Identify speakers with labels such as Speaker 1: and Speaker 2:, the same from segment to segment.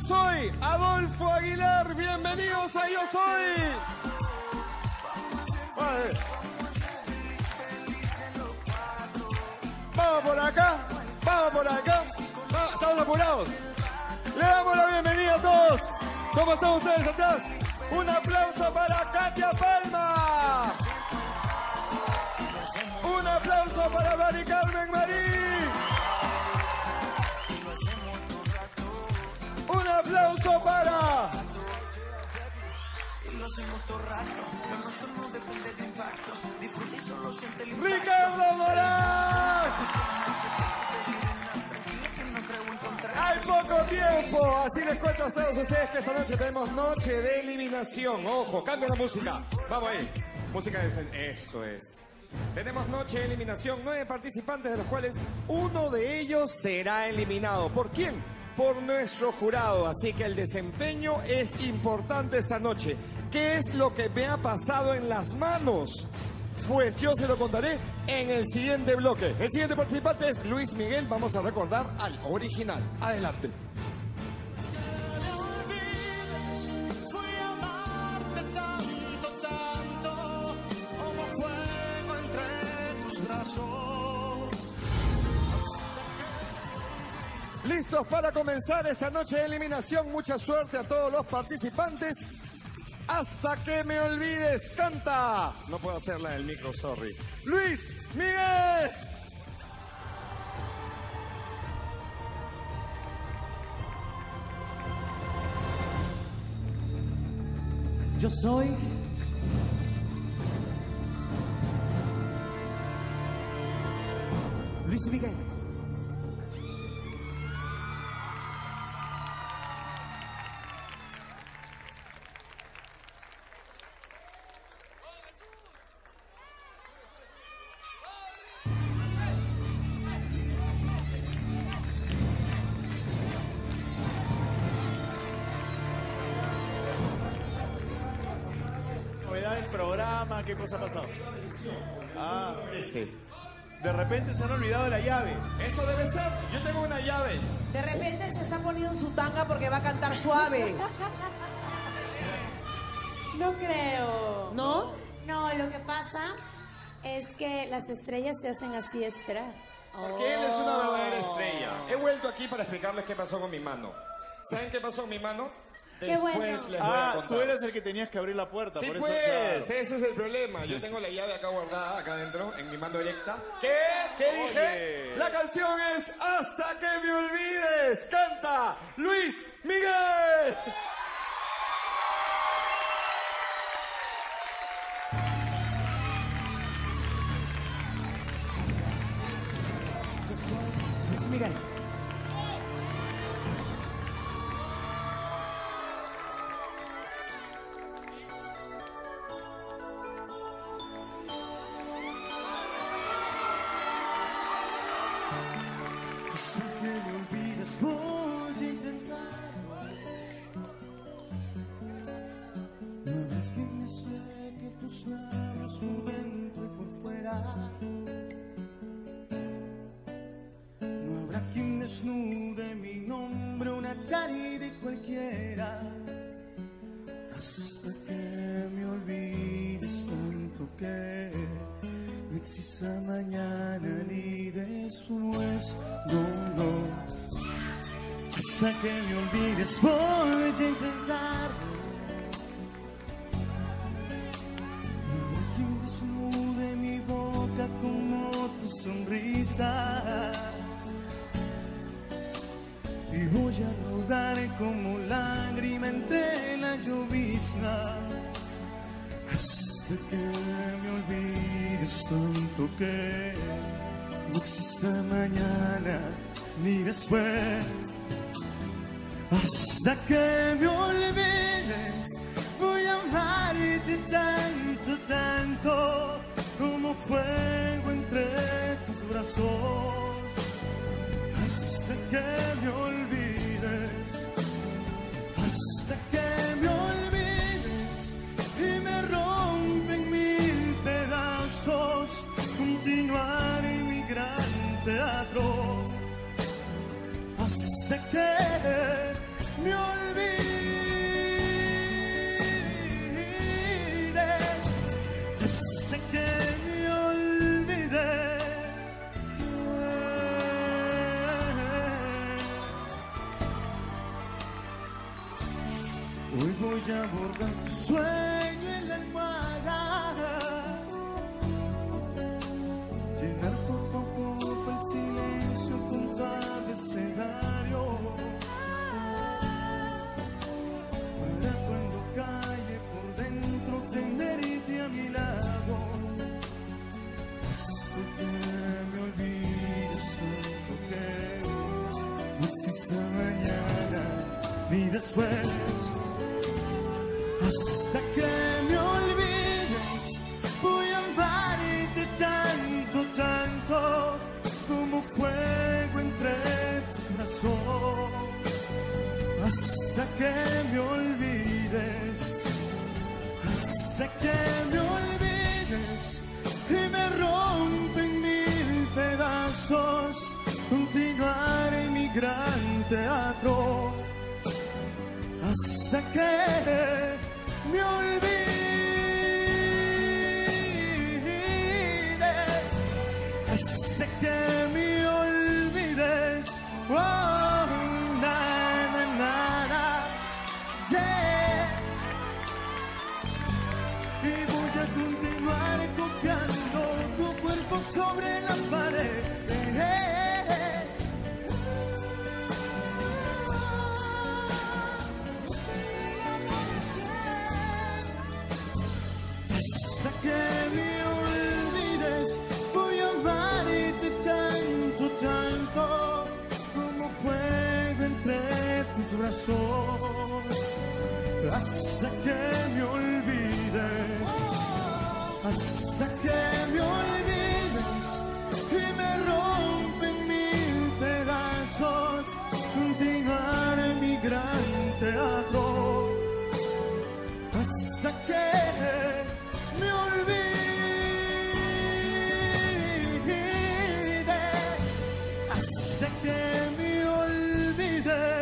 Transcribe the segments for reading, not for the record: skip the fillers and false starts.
Speaker 1: soy Adolfo Aguilar, bienvenidos a Yo Soy. Vale. Vamos por acá, vamos por acá. Estamos apurados. Le damos la bienvenida a todos. ¿Cómo están ustedes atrás? Un aplauso para Katia Palma. Un aplauso para Mari Carmen Marín. Un aplauso para Ricardo Morán. Hay poco tiempo, así les cuento a todos ustedes que esta noche tenemos noche de eliminación. Ojo, cambia la música. Vamos ahí, música de... Eso es. Tenemos noche de eliminación, 9 participantes de los cuales uno de ellos será eliminado. ¿Por quién? Por nuestro jurado, así que el desempeño es importante esta noche. ¿Qué es lo que me ha pasado en las manos? Pues yo se lo contaré en el siguiente bloque. El siguiente participante es Luis Miguel. Vamos a recordar al original. Adelante. Listos para comenzar esta noche de eliminación. Mucha suerte a todos los participantes. Hasta que me olvides, canta. No puedo hacerla en el micro, sorry. Luis Miguel.
Speaker 2: Yo soy Luis Miguel.
Speaker 3: Novedad del programa, ¿qué cosa ha pasado? Ah,
Speaker 1: Ese.
Speaker 3: de repente se han olvidado la llave.
Speaker 1: Eso debe ser. Yo tengo una llave.
Speaker 4: De repente se está poniendo su tanga porque va a cantar suave.
Speaker 5: No creo.
Speaker 4: ¿No?
Speaker 5: No, lo que pasa es que las estrellas se hacen así esperar.
Speaker 1: Porque él es una verdadera estrella. He vuelto aquí para explicarles qué pasó con mi mano. ¿Saben qué pasó con mi mano?
Speaker 5: Qué
Speaker 1: Después
Speaker 5: bueno.
Speaker 1: les voy a
Speaker 3: Ah,
Speaker 1: contar.
Speaker 3: tú eras el que tenías que abrir la puerta.
Speaker 1: Sí,
Speaker 3: por
Speaker 1: pues,
Speaker 3: eso, claro.
Speaker 1: ese es el problema. Yo tengo la llave acá guardada, acá adentro, en mi mano directa. ¿Qué? ¿Qué dije?
Speaker 3: Oye.
Speaker 1: La canción es Hasta que me olvides. Canta Luis Miguel.
Speaker 2: Yo soy Luis Miguel. Hasta que me olvides voy a intentar. No habrá quien me seque tus labios por dentro y por fuera. No habrá quien desnude mi nombre, una caridad cualquiera. Hasta que me olvides tanto que no exista mañana ni después, no. Hasta que me olvides voy a intentar. No habrá quien desnude mi boca como tu sonrisa. Y voy a rodar como lágrima entre la llovizna. Hasta que me olvides tanto que no exista mañana ni después. Hasta que me olvides voy a amarte tanto, tanto como fuego entre tus brazos. Hasta que me olvides, hasta que me olvides y me rompen mil pedazos. Continuar en mi gran teatro hasta que me olvides. borda tu sueño en la almohada, llenar poco a poco el silencio con tu abecedario, para cuando calle por dentro tenerte a mi lado, hasta que me olvides todo que no existe mañana ni después, hasta que me olvides voy a amarte tanto, tanto como fuego entre tus brazos, hasta que me olvides, hasta que me olvides y me rompen mil pedazos, continuar en mi gran teatro, hasta que me olvides, hasta que me olvides, oh, na, na, na, na, yeah. Y voy a continuar copiando tu cuerpo sobre la pared, que me olvides, voy a amarte tanto, tanto como fuego entre tus brazos, hasta que me olvides, hasta que me olvides y me rompen mil pedazos, continuar en mi gran teatro, hasta que me olvide, hasta que me olvide.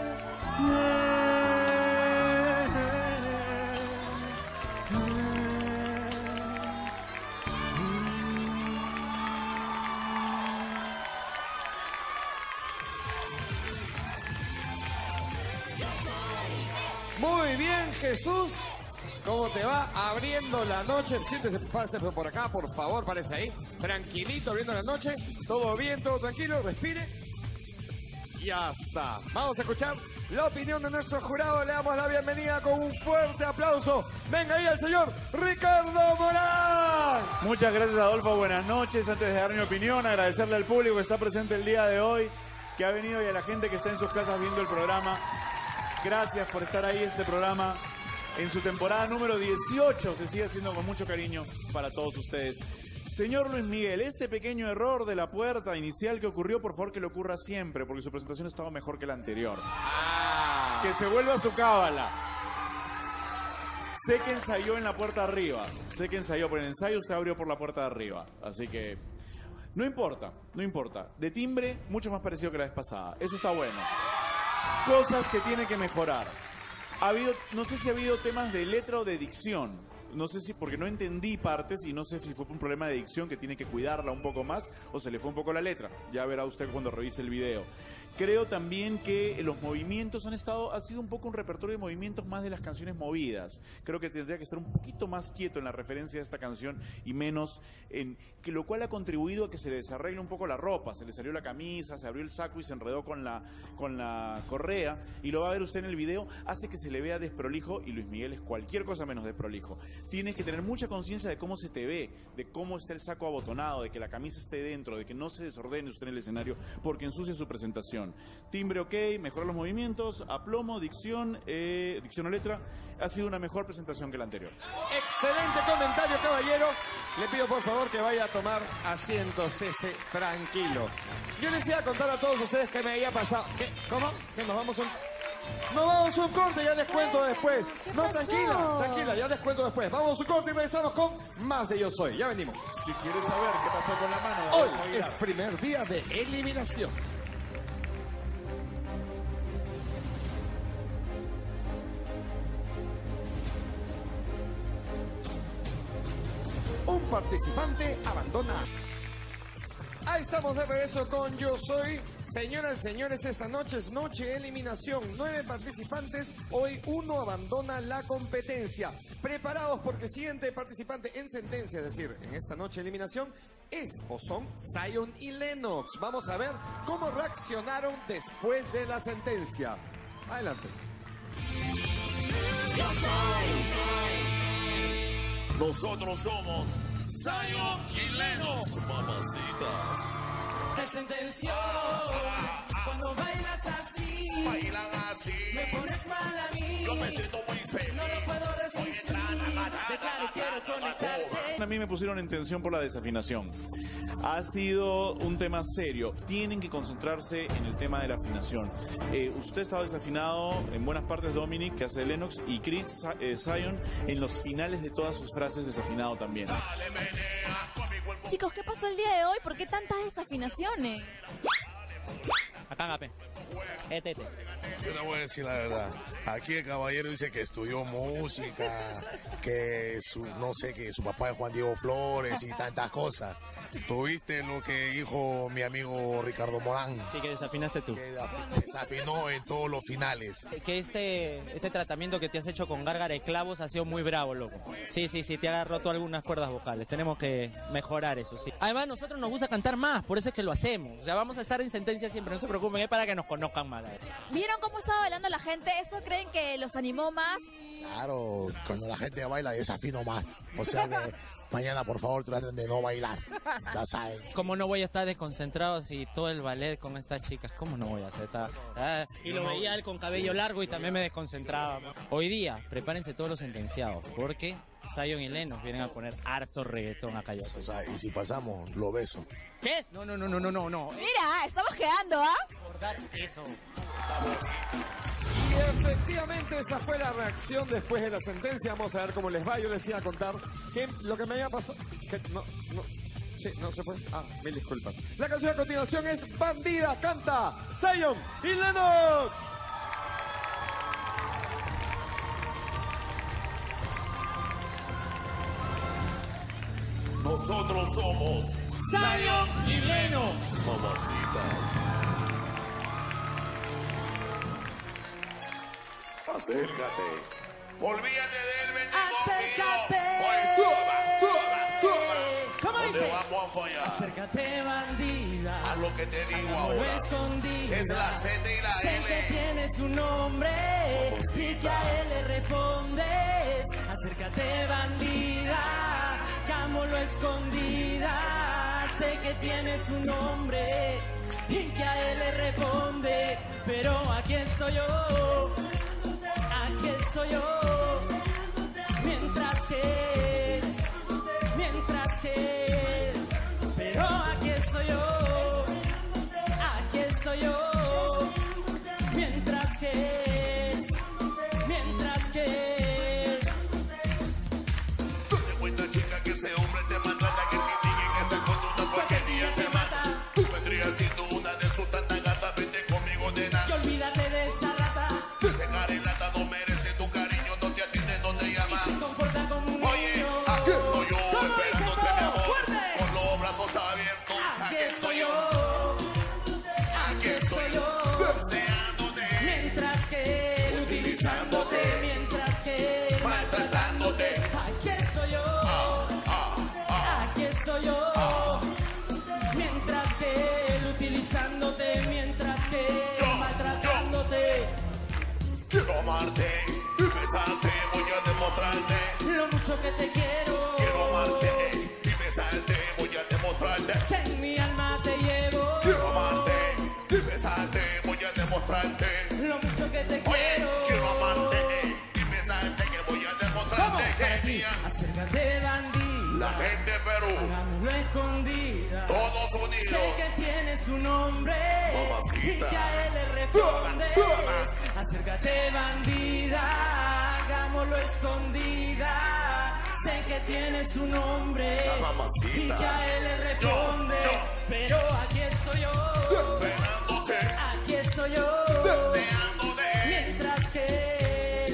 Speaker 1: Muy bien, Jesús. ¿Cómo te va? Abriendo la noche. Siéntese, pase por acá, por favor, parece ahí. Tranquilito, abriendo la noche. Todo bien, todo tranquilo, respire. Ya está. Vamos a escuchar la opinión de nuestro jurado. Le damos la bienvenida con un fuerte aplauso. Venga ahí el señor Ricardo Morán.
Speaker 3: Muchas gracias, Adolfo. Buenas noches. Antes de dar mi opinión, agradecerle al público que está presente el día de hoy, que ha venido, y a la gente que está en sus casas viendo el programa. Gracias por estar ahí. Este programa en su temporada número 18 se sigue haciendo con mucho cariño para todos ustedes. Señor Luis Miguel, este pequeño error de la puerta inicial que ocurrió, por favor que le ocurra siempre, porque su presentación estaba mejor que la anterior. Que se vuelva a su cábala. Sé que ensayó en la puerta de arriba. Sé que ensayó, pero en el ensayo usted abrió por la puerta de arriba. Así que no importa, no importa. De timbre, mucho más parecido que la vez pasada. Eso está bueno. Cosas que tiene que mejorar. No sé si ha habido temas de letra o de dicción. No sé si, porque no entendí partes y no sé si fue un problema de dicción que tiene que cuidarla un poco más o se le fue un poco la letra. Ya verá usted cuando revise el video. Creo también que los movimientos ha sido un poco un repertorio de movimientos más de las canciones movidas. Creo que tendría que estar un poquito más quieto en la referencia de esta canción y menos en que, lo cual ha contribuido a que se le desarregle un poco la ropa. Se le salió la camisa, se abrió el saco y se enredó con la correa, y lo va a ver usted en el video. Hace que se le vea desprolijo, y Luis Miguel es cualquier cosa menos desprolijo. Tienes que tener mucha conciencia de cómo se te ve, de cómo está el saco abotonado, de que la camisa esté dentro, de que no se desordene usted en el escenario porque ensucia su presentación. Timbre ok, mejorar los movimientos, aplomo, dicción o letra. Ha sido una mejor presentación que la anterior.
Speaker 1: Excelente comentario, caballero. Le pido por favor que vaya a tomar asiento, cese, tranquilo. Yo les iba a contar a todos ustedes que me había pasado. ¿Qué? ¿Cómo? ¿Que nos vamos a un corte? Ya les cuento después. No, tranquila, ya les cuento después. Vamos a un corte y regresamos con más de Yo Soy. Ya venimos.
Speaker 3: Si quieres saber qué pasó con la mano...
Speaker 1: Hoy es primer día de eliminación. Un participante abandona. Ahí estamos de regreso con Yo Soy. Señoras y señores, esta noche es noche de eliminación. 9 participantes, hoy 1 abandona la competencia. Preparados porque el siguiente participante en sentencia, es decir, en esta noche de eliminación, es o son Zion y Lennox. Vamos a ver cómo reaccionaron después de la sentencia. Adelante.
Speaker 6: Nosotros somos Zion y Lennox, mamacitas.
Speaker 2: Te sentenció cuando bailas así.
Speaker 6: Bailan así.
Speaker 2: Me pones mal a mí.
Speaker 6: Yo me siento muy feliz.
Speaker 2: No lo puedo resistir. Declaro, quiero conectarte.
Speaker 3: A mí me pusieron en tensión por la desafinación. Ha sido un tema serio. Tienen que concentrarse en el tema de la afinación. Usted estaba desafinado en buenas partes, Dominic, que hace Lennox, y Chris Zion en los finales de todas sus frases desafinado también.
Speaker 7: Chicos, ¿qué pasó el día de hoy? ¿Por qué tantas desafinaciones?
Speaker 8: Acá, Gape.
Speaker 6: Yo te voy a decir la verdad. Aquí el caballero dice que estudió música, que no sé, que su papá es Juan Diego Flores y tantas cosas. ¿Tuviste lo que dijo mi amigo Ricardo Morán?
Speaker 8: Sí, que desafinaste tú.
Speaker 6: Que desafinó en todos los finales.
Speaker 8: Que este tratamiento que te has hecho con gárgara y clavos ha sido muy bravo, loco. Sí, te ha roto algunas cuerdas vocales. Tenemos que mejorar eso, sí. Además, nosotros nos gusta cantar más, por eso es que lo hacemos. O sea, vamos a estar en sentencia siempre, no se preocupen, es para que nos conozcan más.
Speaker 7: ¿Vieron cómo estaba bailando la gente? ¿Eso creen que los animó más?
Speaker 6: Claro, cuando la gente baila desafino más. O sea que mañana por favor traten de no bailar. Ya saben.
Speaker 8: ¿Cómo no voy a estar desconcentrado si todo el ballet con estas chicas? ¿Cómo no voy a hacer? Y lo veía él con cabello largo y también me desconcentraba. Hoy día, prepárense todos los sentenciados, porque Zion y Lennox vienen a poner harto reggaetón acá yo.
Speaker 6: O sea, y si pasamos, lo beso.
Speaker 8: ¿Qué? No.
Speaker 7: Mira, estamos quedando, ¿ah?
Speaker 8: Recordar eso.
Speaker 1: Y efectivamente esa fue la reacción después de la sentencia. Vamos a ver cómo les va. Yo les iba a contar que lo que me había pasado... Sí, no se puede. Mil disculpas. La canción a continuación es Bandida. Canta Zion y Lennox.
Speaker 6: Nosotros somos
Speaker 2: Zion y Lennox.
Speaker 6: mamacitas. Acércate. Olvídate del bendito
Speaker 2: Acércate.
Speaker 6: mío. Oye, toma.
Speaker 2: ¿Cómo
Speaker 6: ¿Dónde
Speaker 2: dice?
Speaker 6: vamos a fallar?
Speaker 2: Acércate, bandida.
Speaker 6: Haz lo que te digo
Speaker 2: Hagámoslo
Speaker 6: ahora.
Speaker 2: escondida.
Speaker 6: Es la Z y la
Speaker 2: Sé que
Speaker 6: L.
Speaker 2: tienes un nombre y que a él le respondes. Acércate, bandida. Hagámoslo escondida. Sé que tienes un nombre y que a él le responde. Pero aquí estoy yo. Aquí estoy yo. Mientras que, pero aquí estoy yo. Aquí estoy yo. Mientras que.
Speaker 6: Date cuenta, chica, que ese hombre te maltrata, que si siguen esa conducta cualquier día te mata. Tú vendrías siendo una de sus tantas gatas. Vente conmigo, nena.
Speaker 2: Y olvídate de esa rata.
Speaker 6: Ese carilata no merece tu cariño, no te atiende, no te llama.
Speaker 2: Se comporta como un
Speaker 6: Oye,
Speaker 2: niño.
Speaker 6: aquí estoy yo,
Speaker 2: ¿Cómo dice
Speaker 6: esperándote,
Speaker 2: todo?
Speaker 6: mi amor,
Speaker 2: ¡Fuerte!
Speaker 6: con los brazos abiertos. Aquí estoy yo, aquí estoy yo, deseándote,
Speaker 2: Mientras que utilizándote, mientras que
Speaker 6: maltratándote.
Speaker 2: aquí estoy yo. Aquí estoy yo. Mientras que él utilizándote, mientras que
Speaker 6: Yo.
Speaker 2: maltratándote.
Speaker 6: Quiero amarte y besarte, voy a demostrarte.
Speaker 2: Lo mucho que te quiero.
Speaker 6: Quiero amarte y besarte, voy a demostrarte.
Speaker 2: Que en mi alma te llevo.
Speaker 6: Quiero amarte y besarte, voy a demostrarte.
Speaker 2: Lo mucho que te
Speaker 6: Oye,
Speaker 2: quiero.
Speaker 6: quiero amarte y besarte, que voy a demostrarte que es mía.
Speaker 2: Acércate, bandida.
Speaker 6: La gente de Perú,
Speaker 2: Hagámoslo escondida.
Speaker 6: todos
Speaker 2: Sé
Speaker 6: unidos.
Speaker 2: que tienes un nombre
Speaker 6: Mamacita.
Speaker 2: y que a él le respondes. Acércate, bandida, hagámoslo escondida. Sé que tienes un nombre
Speaker 6: La mamacita.
Speaker 2: y que a él le responde.
Speaker 6: Yo.
Speaker 2: Pero aquí estoy yo,
Speaker 6: Esperándote,
Speaker 2: aquí estoy yo.
Speaker 6: deseándote,
Speaker 2: Mientras que,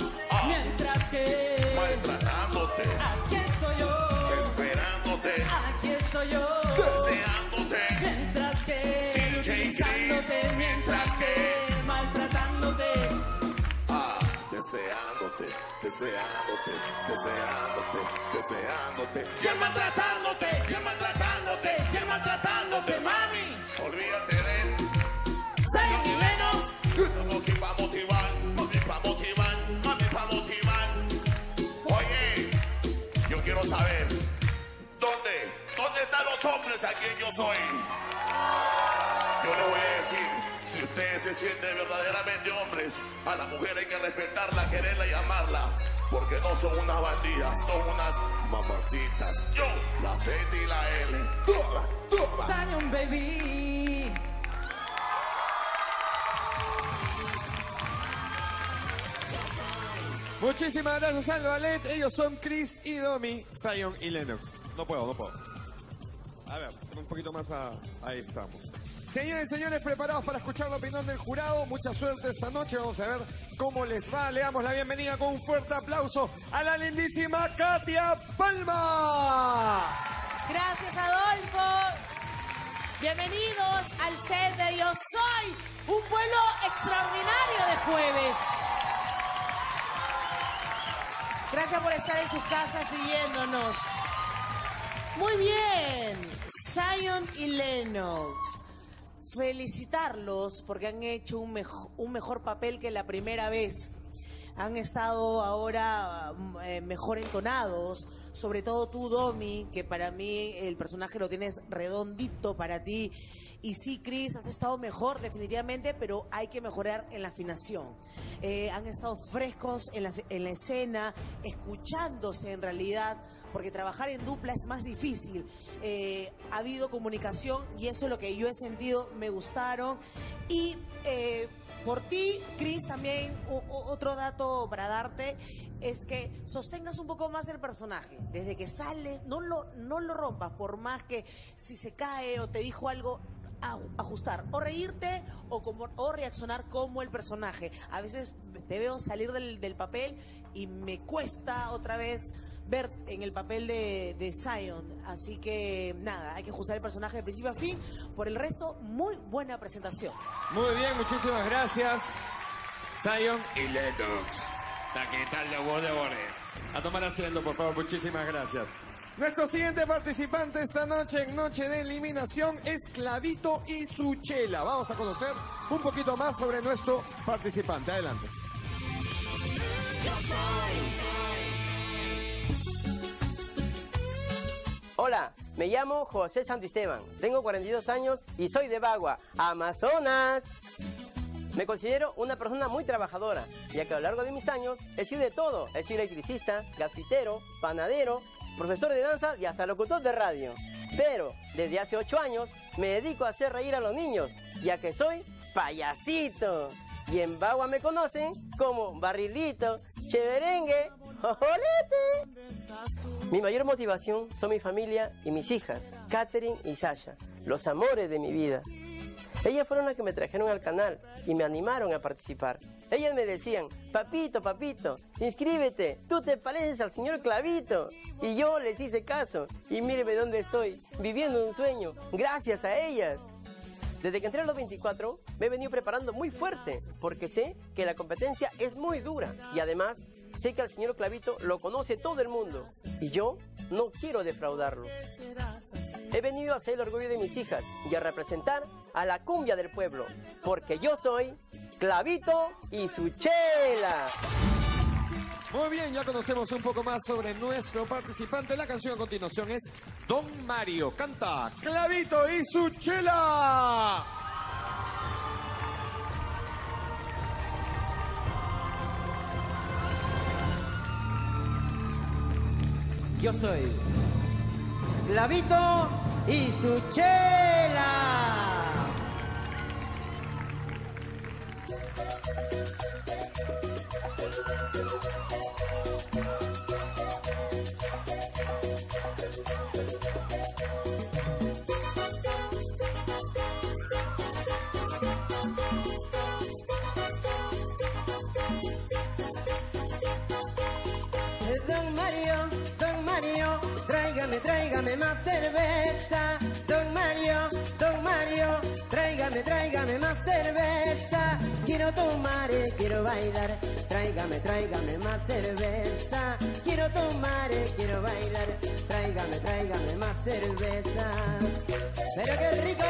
Speaker 6: maltratándote,
Speaker 2: aquí estoy yo,
Speaker 6: esperándote,
Speaker 2: aquí estoy yo.
Speaker 6: deseándote. deseándote, deseándote, deseándote, deseándote.
Speaker 2: ¿Quién maltratándote? ¿Quién maltratándote? ¿Quién maltratándote, mami?
Speaker 6: Olvídate de él.
Speaker 2: Zion y Lennox.
Speaker 6: Estamos aquí para motivar, mami, para motivar, mami, para motivar. Oye, yo quiero saber, ¿dónde están los hombres a quien yo soy? Yo le voy a decir, si ustedes se sienten verdaderamente hombres, a la mujer hay que respetarla, quererla y amarla. Porque no son unas bandidas, son unas mamacitas. Yo, la Z y la L. Toma, toma.
Speaker 2: Zion, baby.
Speaker 1: Muchísimas gracias al ballet. Ellos son Chris y Domi, Zion y Lennox. No puedo. A ver, un poquito más ahí estamos. Señores y señores, preparados para escuchar la opinión del jurado. Mucha suerte esta noche. Vamos a ver cómo les va. Le damos la bienvenida con un fuerte aplauso a la lindísima Katia Palma.
Speaker 4: Gracias, Adolfo. Bienvenidos al set de Yo Soy, un vuelo extraordinario de jueves. Gracias por estar en sus casas siguiéndonos. Muy bien, Zion y Lennox. Felicitarlos porque han hecho un mejor papel que la primera vez. Han estado ahora mejor entonados. Sobre todo tú, Domi, que para mí el personaje lo tienes redondito para ti. Y sí, Chris, has estado mejor definitivamente, pero hay que mejorar en la afinación. Han estado frescos en la escena, escuchándose en realidad, porque trabajar en dupla es más difícil. Ha habido comunicación y eso es lo que yo he sentido, me gustaron. Y por ti, Chris, también otro dato para darte es que sostengas un poco más el personaje. Desde que sale, no lo rompas, por más que si se cae o te dijo algo, ajustar, o reírte o reaccionar como el personaje. A veces te veo salir del papel y me cuesta otra vez ver en el papel de Zion. Así que nada, hay que ajustar el personaje de principio a fin. Por el resto, muy buena presentación.
Speaker 1: Muy bien, muchísimas gracias. Zion y Lennox. ¿Qué tal la voz de Borre? A tomar asiento, por favor, muchísimas gracias. Nuestro siguiente participante esta noche en Noche de Eliminación es Clavito y su Chela. Vamos a conocer un poquito más sobre nuestro participante. Adelante.
Speaker 9: Hola, me llamo José Santisteban, tengo 42 años y soy de Bagua, Amazonas. Me considero una persona muy trabajadora, ya que a lo largo de mis años he sido de todo. He sido electricista, gasfitero, panadero, profesor de danza y hasta locutor de radio. Pero desde hace 8 años me dedico a hacer reír a los niños, ya que soy payasito. Y en Bagua me conocen como Barrilito, Cheverengue, Jojolete. Mi mayor motivación son mi familia y mis hijas, Katherine y Sasha, los amores de mi vida. Ellas fueron las que me trajeron al canal y me animaron a participar. Ellas me decían, papito, papito, inscríbete, tú te pareces al señor Clavito. Y yo les hice caso y míreme dónde estoy, viviendo un sueño, gracias a ellas. Desde que entré a los 24 me he venido preparando muy fuerte porque sé que la competencia es muy dura y además sé que al señor Clavito lo conoce todo el mundo y yo no quiero defraudarlo. He venido a ser el orgullo de mis hijas y a representar a la cumbia del pueblo porque yo soy Clavito y su Chela.
Speaker 1: Muy bien, ya conocemos un poco más sobre nuestro participante. La canción a continuación es Don Mario. Canta Clavito y su Chela.
Speaker 2: Yo soy Clavito y su Chela. Tráigame más cerveza, Don Mario, tráigame más cerveza. Quiero
Speaker 9: quiero tomar, quiero bailar, tráigame, tráigame más cerveza. Quiero tomar, quiero bailar, tráigame, tráigame más cerveza. ¡Pero qué rico!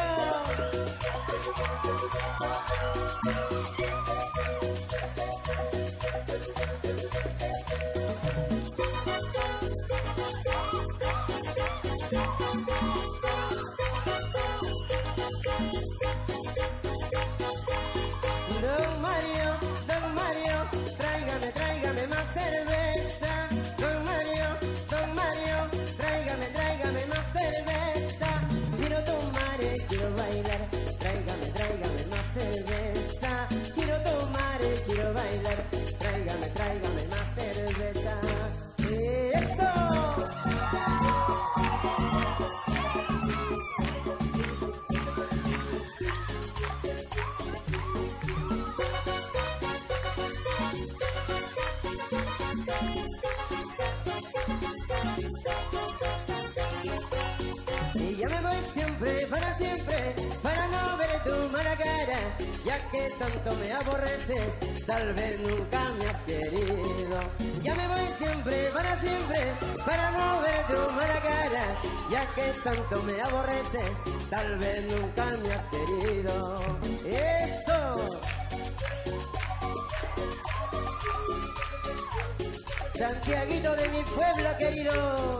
Speaker 9: Don Mario, tráigame, tráigame más cerveza. Don Mario, tráigame, tráigame más cerveza. Quiero tomar, quiero bailar, tráigame, tráigame más cerveza. Quiero tomar, quiero bailar, tráigame, tráigame más cerveza. ¡Eso! Y ya me voy siempre, para no ver tu mala cara, ya que tanto me aborreces, tal vez nunca me has querido. Ya me voy siempre, para no ver tu mala cara, ya que tanto me aborreces, tal vez nunca me has querido. ¡Eso! Santiaguito de mi pueblo querido.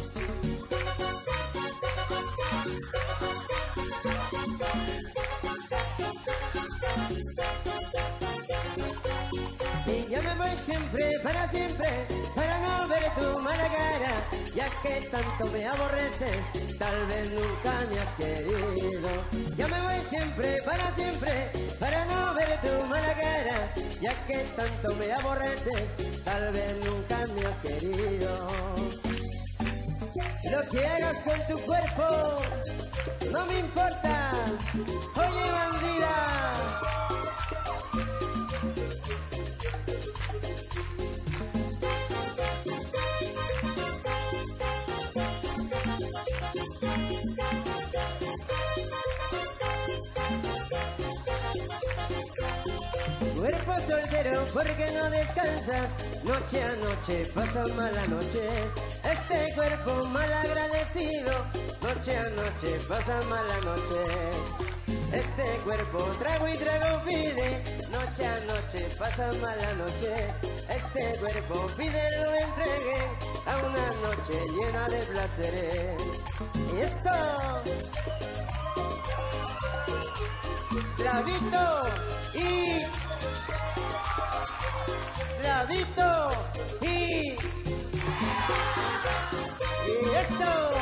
Speaker 9: Y ya me voy siempre, para no ver tu mala cara, ya que tanto me aborreces, tal vez nunca me has querido. Ya me voy siempre, para no ver tu mala cara, ya que tanto me aborreces, tal vez nunca me has querido. Lo que hagas con tu cuerpo no me importa, oye bandida. Cuerpo soltero, porque no descansas, noche a noche pasa mala noche. Este cuerpo mal agradecido, noche a noche pasa mala noche. Este cuerpo trago y trago pide, noche a noche pasa mala noche. Este cuerpo pide lo entregue a una noche llena de placeres. Y esto, clavito y esto.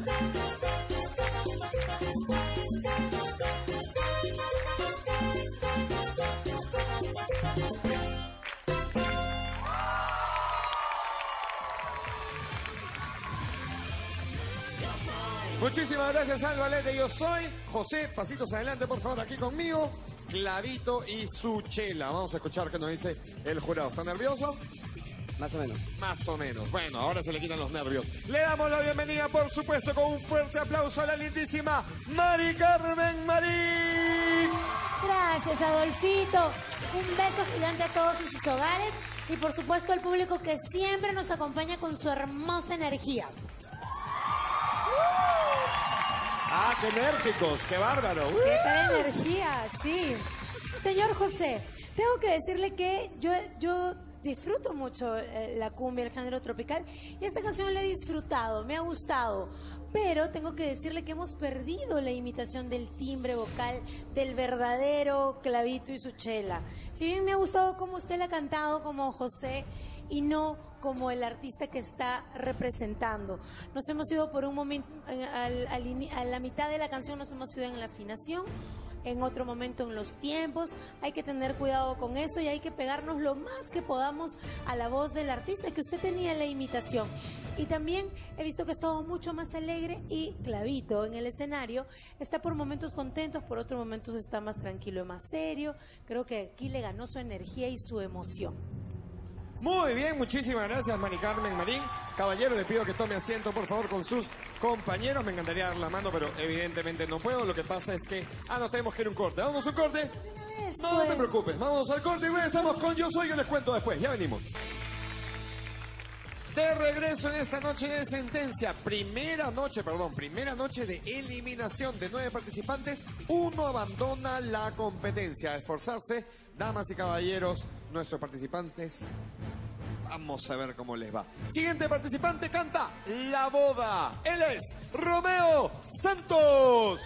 Speaker 1: Muchísimas gracias, Alvalete. Yo soy José. Pasitos adelante, por favor, aquí conmigo. Clavito y su chela. Vamos a escuchar qué nos dice el jurado. ¿Está nervioso?
Speaker 9: Más o menos.
Speaker 1: Más o menos. Bueno, ahora se le quitan los nervios. Le damos la bienvenida, por supuesto, con un fuerte aplauso a la lindísima Mari Carmen Marín.
Speaker 5: Gracias, Adolfito. Un beso gigante a todos en sus hogares y por supuesto al público que siempre nos acompaña con su hermosa energía.
Speaker 1: Ah, qué enérgicos, qué bárbaro.
Speaker 5: ¡Qué tal energía! Sí. Señor José, tengo que decirle que yo disfruto mucho la cumbia, el género tropical, y esta canción la he disfrutado, me ha gustado. Pero tengo que decirle que hemos perdido la imitación del timbre vocal del verdadero Clavito y su chela. Si bien me ha gustado cómo usted la ha cantado como José y no como el artista que está representando. Nos hemos ido por un momento, a la mitad de la canción nos hemos ido en la afinación, en otro momento en los tiempos. Hay que tener cuidado con eso y hay que pegarnos lo más que podamos a la voz del artista que usted tenía en la imitación. Y también he visto que ha estado mucho más alegre y Clavito en el escenario está por momentos contentos, por otros momentos está más tranquilo y más serio. Creo que aquí le ganó su energía y su emoción.
Speaker 1: Muy bien, muchísimas gracias, Mari Carmen Marín. Caballero, le pido que tome asiento, por favor, con sus compañeros. Me encantaría dar la mano, pero evidentemente no puedo. Lo que pasa es que... nos tenemos que ir a un corte. ¿Vamos a un corte? No te preocupes, vamos al corte y regresamos con Yo Soy, que les cuento después. Ya venimos. De regreso en esta noche de sentencia. Primera noche de eliminación de 9 participantes. 1 abandona la competencia. A esforzarse, damas y caballeros, nuestros participantes. Vamos a ver cómo les va. Siguiente participante canta La Boda. Él es Romeo Santos.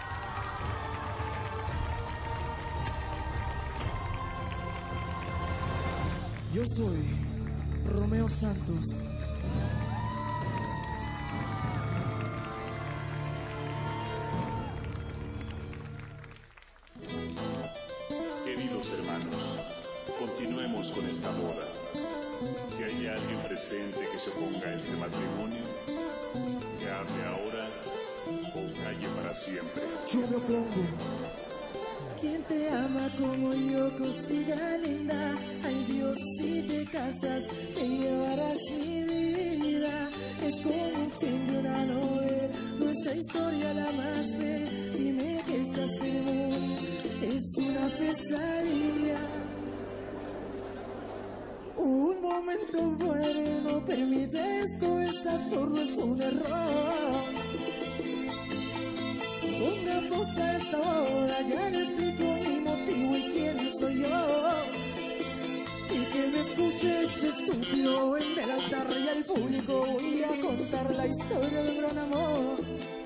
Speaker 2: Yo soy Romeo Santos.
Speaker 10: Queridos hermanos, continuemos con esta boda. Si hay alguien presente que se oponga a este matrimonio, que hable ahora o calle para siempre.
Speaker 2: Yo me opongo. ¿Quién te ama como yo, cosita linda? Ay Dios, si te casas, te llevarás mi vida. Es como un fin de una novela, nuestra historia la más bella. Dime que esta ceremonia es una pesadilla. Un momento bueno, permite esto, es absurdo, es un error. Ponga pausa a esta boda, ya le explico mi motivo y quién soy yo. Y que me escuche este estúpido en el altar y al público voy a contar la historia de un gran amor.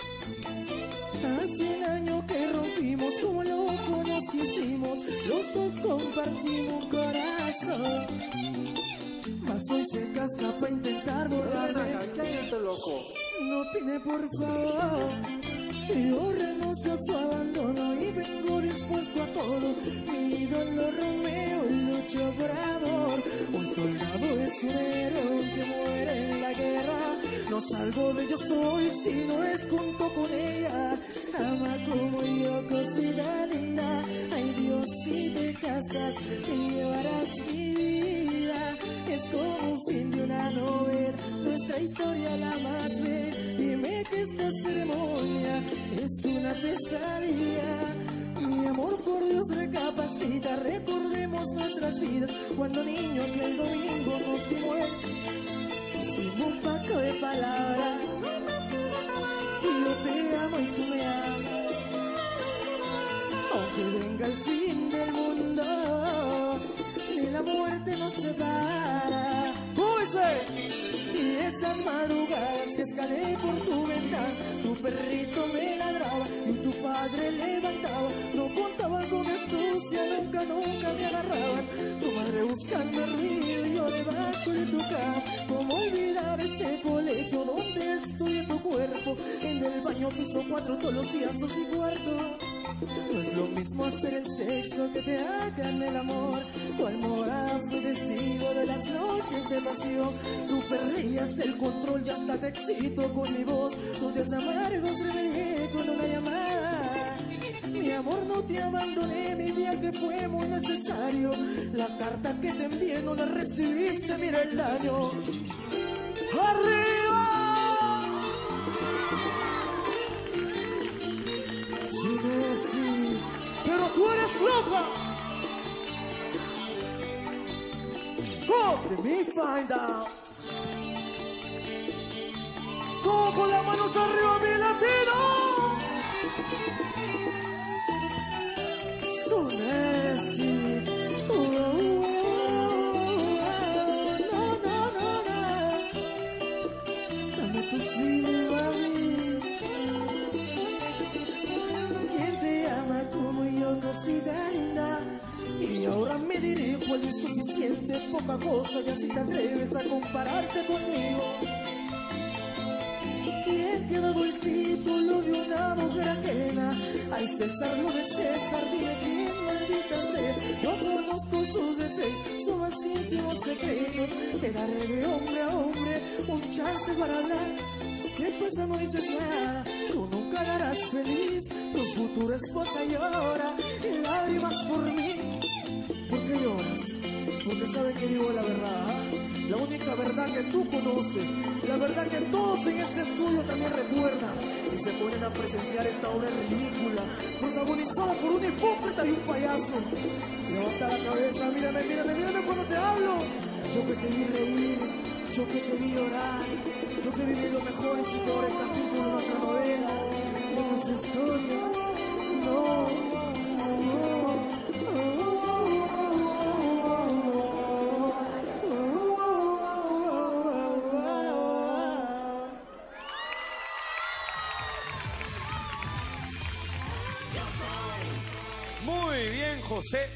Speaker 2: Hace un año que rompimos, como loco nos quisimos, los dos compartimos un corazón. Mas hoy se casa para intentar borrarme. No opine por favor. Yo renuncio a su abandono y vengo dispuesto a todo. Mi ídolo Romeo luchó por amor. Un soldado es un héroe que muere en la guerra. No salgo de Yo Soy si no es junto con ella. Ama como yo, cosita linda. Ay Dios, si te casas, te llevarás mi vida. Es como un fin de una novela, nuestra historia la más bella. Dime que esta ceremonia es una pesadilla. Mi amor, por Dios, recapacita. Recordemos nuestras vidas cuando niño aquel domingo nos dimos. Hicimos un pacto de palabras. Y yo te amo y tú me amas. Aunque venga el fin del mundo, ni la muerte nos separa. Y esas madrugadas que escalé por tu ventana, tu perrito me ladraba y tu padre levantaba. No contaban con astucia, nunca me agarraban. Tu madre buscando el ruido y yo debajo de tu cama. ¿Cómo olvidar ese colegio donde estoy en tu cuerpo? En el baño piso 4 todos los días 2 y cuarto. No es lo mismo hacer el sexo que te hagan el amor. Tu almohada fue testigo de las noches de pasión. Tú perdías el control y hasta te excito con mi voz. Tus días amargos revelé con una llamada. Mi amor, no te abandoné, mi viaje fue muy necesario. La carta que te envié no la recibiste, mira el daño. ¡Arriba! Pero tú eres loca. Oh, let me find out. Todo con las manos arriba, mi latino. So nasty. Dame tu feeling, mami. ¿Quién te ama como yo, cosita linda? Y ahora me dirijo al insuficiente, poca cosa, y así te atreves a compararte conmigo. ¿Quién te ha dado el título de una mujer ajena? Al César lo del César, dime quién maldita sea. Yo conozco sus defectos, sus más íntimos secretos. Te daré de hombre a hombre un chance para hablar. ¿Qué pasa? No dices nada, tú nunca la harás feliz. Tu futura esposa llora y lágrimas por mí. ¿Por qué lloras?
Speaker 11: porque saben que digo la verdad, ¿eh? La única verdad que tú conoces, la verdad que todos en este estudio también recuerdan, y se ponen a presenciar esta obra ridícula, protagonizada por un hipócrita y un payaso. Levanta la cabeza, mírame, mírame, mírame cuando te hablo. Yo que te vi reír, yo que te vi llorar, yo que viví los mejores y peores capítulos de nuestra novela, de nuestra historia. No.
Speaker 1: Muy bien, José.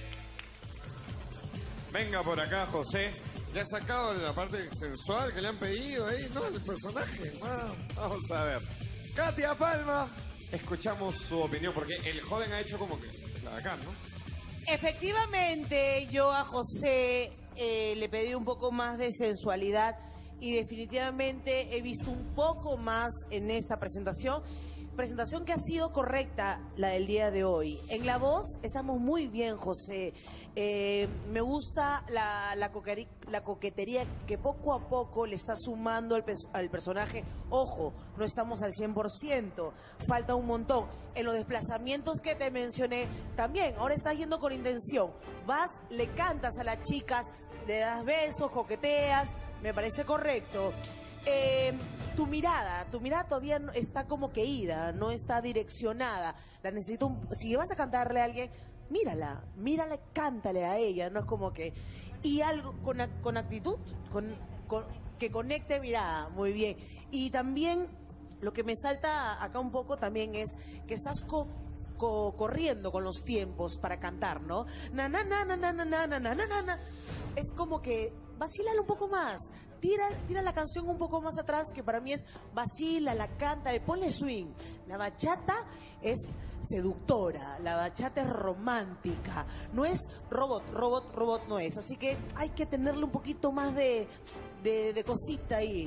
Speaker 1: Venga por acá, José. ¿Le ha sacado la parte sensual que le han pedido ahí, no? El personaje. Vamos a ver. Katia Palma. Escuchamos su opinión, porque el joven ha hecho como que la de acá, ¿no?
Speaker 4: Efectivamente, yo a José le pedí un poco más de sensualidad y definitivamente he visto un poco más en esta presentación. Presentación que ha sido correcta, la del día de hoy. En la voz estamos muy bien, José. Me gusta la coquetería que poco a poco le está sumando al personaje. Ojo, no estamos al 100%, falta un montón. En los desplazamientos que te mencioné, también, ahora estás yendo con intención. Vas, le cantas a las chicas, le das besos, coqueteas, me parece correcto. Tu mirada todavía está como que ida, no está direccionada. La necesito, si vas a cantarle a alguien, mírala, cántale a ella, no es como que... Y algo con actitud, que conecte mirada, muy bien. Y también lo que me salta acá un poco también es que estás corriendo con los tiempos para cantar, ¿no? Na na na na na na na na na na na. Es como que vacílala un poco más. Tira la canción un poco más atrás, que para mí es vacílala, cántale, ponle swing. La bachata es seductora, la bachata es romántica, no es robot no es. Así que hay que tenerle un poquito más de cosita ahí.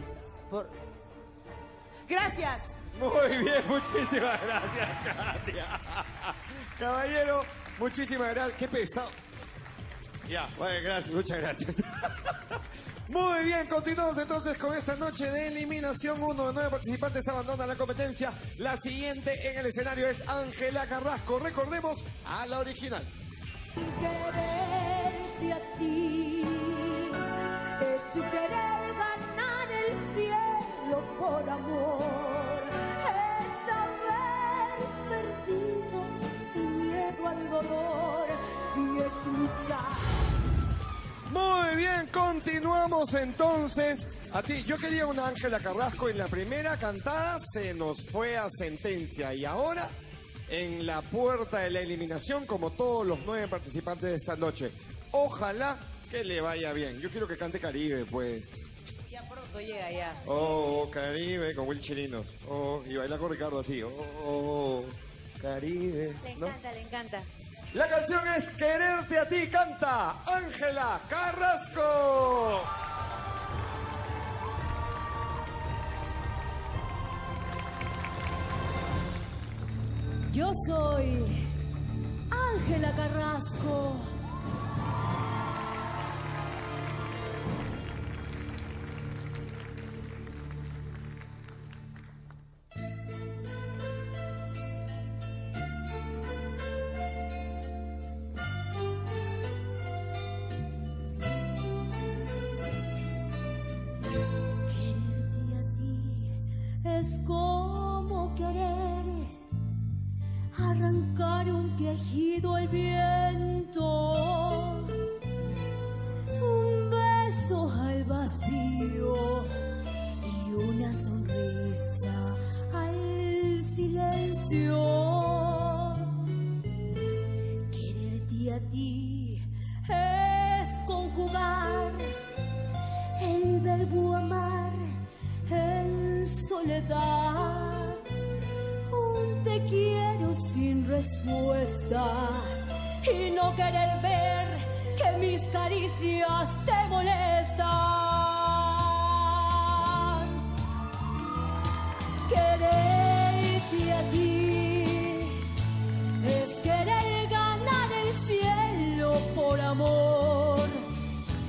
Speaker 4: Gracias.
Speaker 1: Muy bien, muchísimas gracias, Katia. Caballero, muchísimas gracias. Qué pesado. Ya, bueno, gracias, muchas gracias. Muy bien, continuamos entonces con esta noche de eliminación. 1 de 9 participantes abandona la competencia. La siguiente en el escenario es Ángela Carrasco. Recordemos a la original.
Speaker 12: Quererte a ti es querer ganar el cielo por amor, es haber perdido el miedo al dolor y es luchar.
Speaker 1: Muy bien, continuamos entonces. A ti, yo quería una Ángela Carrasco en la primera cantada, se nos fue a sentencia. Y ahora, en la puerta de la eliminación, como todos los 9 participantes de esta noche. Ojalá que le vaya bien. Yo quiero que cante Caribe, pues.
Speaker 4: Ya pronto llega, ya.
Speaker 1: Oh, Caribe, con Will Chirinos. Oh, y baila con Ricardo así. Oh, Caribe.
Speaker 5: Le encanta, le encanta.
Speaker 1: La canción es Quererte a ti, canta Ángela Carrasco.
Speaker 12: Yo soy Ángela Carrasco. Es como querer arrancar un quejido al viento, un beso al vacío y una sonrisa al silencio. Quererte a ti es conjugar el verbo amar en soledad, un te quiero sin respuesta y no querer ver que mis caricias te molestan. Quererte a ti es querer ganar el cielo por amor,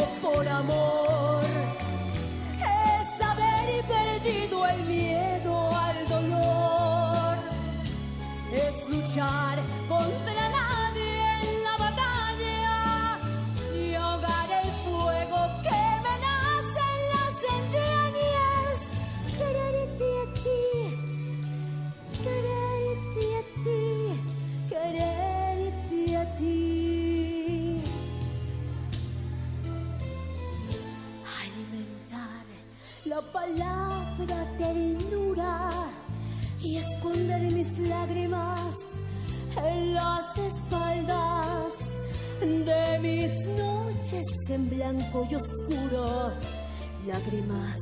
Speaker 12: por amor. Es haber perdido el miedo al dolor. Es luchar contra nadie en la batalla y ahogar el fuego que me nace en las entrañas. Quererte a ti, quererte a ti, quererte a ti. Alimentar la palabra ternura y esconder mis lágrimas en las espaldas de mis noches en blanco y oscuro. Lágrimas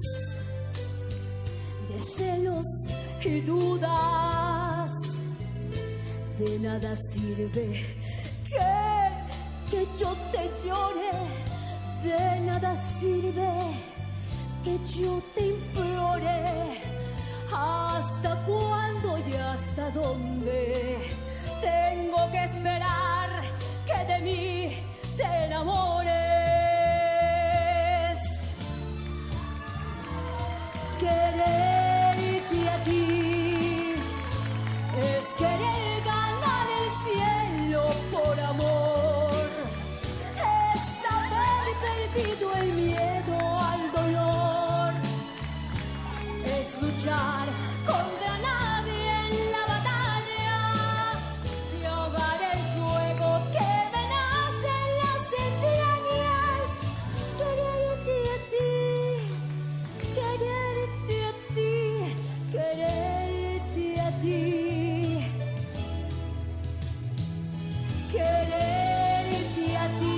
Speaker 12: de celos y dudas. De nada sirve que yo te llore. De nada sirve que yo te implore. ¿Hasta cuándo y hasta dónde tengo que esperar que de mí te enamores? Quererte a ti es querer ganar el cielo por amor. Es haber perdido el miedo al dolor. Es luchar contra nadie en la batalla y ahogar el fuego que me nace en las entrañas. Quererte a ti, quererte a ti, quererte a ti. Quererte a ti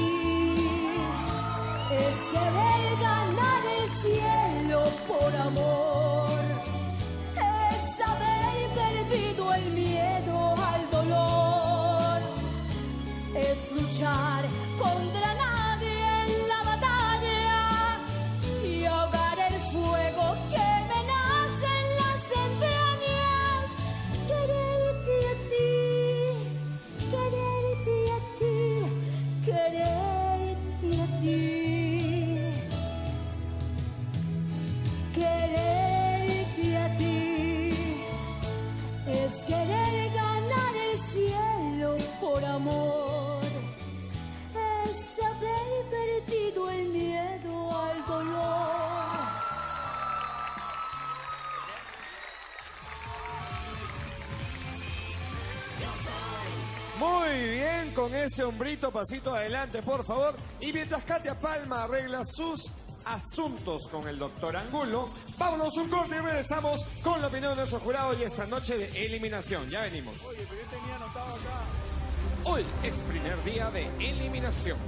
Speaker 12: es querer ganar el cielo por amor. Es haber perdido el miedo al dolor. Es luchar contra nadie en la batalla y ahogar el fuego que me nace en las entrañas. Quererte a ti, quererte a ti, quererte a ti. Quererte a ti es querer ganar el cielo por amor. Es haber perdido el miedo al dolor.
Speaker 1: Muy bien, con ese hombrito, pasito adelante, por favor. Y mientras Katia Palma arregla sus asuntos con el doctor Angulo, vámonos un corte y regresamos con la opinión de nuestro jurado y esta noche de eliminación. Ya venimos.
Speaker 3: Oye, pero yo tenía anotado acá.
Speaker 1: Hoy es primer día de eliminación.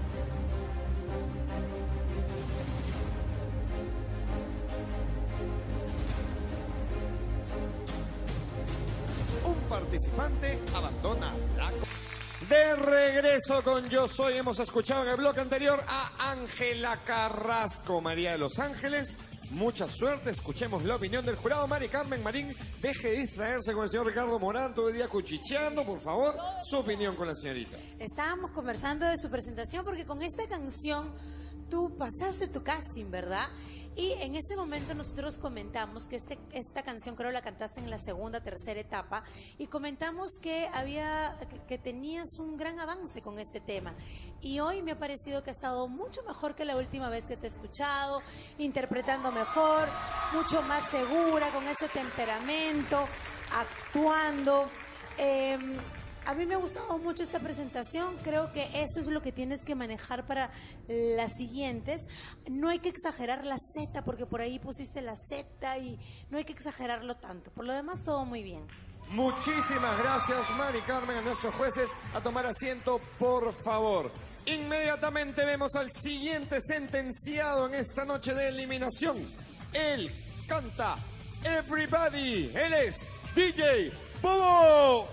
Speaker 1: Un participante abandona la... De regreso con Yo Soy, hemos escuchado en el bloque anterior a Ángela Carrasco, María de los Ángeles. Mucha suerte, escuchemos la opinión del jurado. Mari Carmen Marín, deje de distraerse con el señor Ricardo Morán todo el día cuchicheando, por favor. Su opinión con la señorita.
Speaker 5: Estábamos conversando de su presentación porque con esta canción tú pasaste tu casting, ¿verdad? Y en ese momento nosotros comentamos que esta canción creo la cantaste en la segunda, tercera etapa y comentamos que que tenías un gran avance con este tema. Y hoy me ha parecido que ha estado mucho mejor que la última vez que te he escuchado, interpretando mejor, mucho más segura, con ese temperamento, actuando. A mí me ha gustado mucho esta presentación, creo que eso es lo que tienes que manejar para las siguientes. No hay que exagerar la Z, porque por ahí pusiste la Z y no hay que exagerarlo tanto. Por lo demás, todo muy bien.
Speaker 1: Muchísimas gracias, Mari Carmen, a nuestros jueces. A tomar asiento, por favor. Inmediatamente vemos al siguiente sentenciado en esta noche de eliminación. Él canta Everybody. Él es DJ Bobo.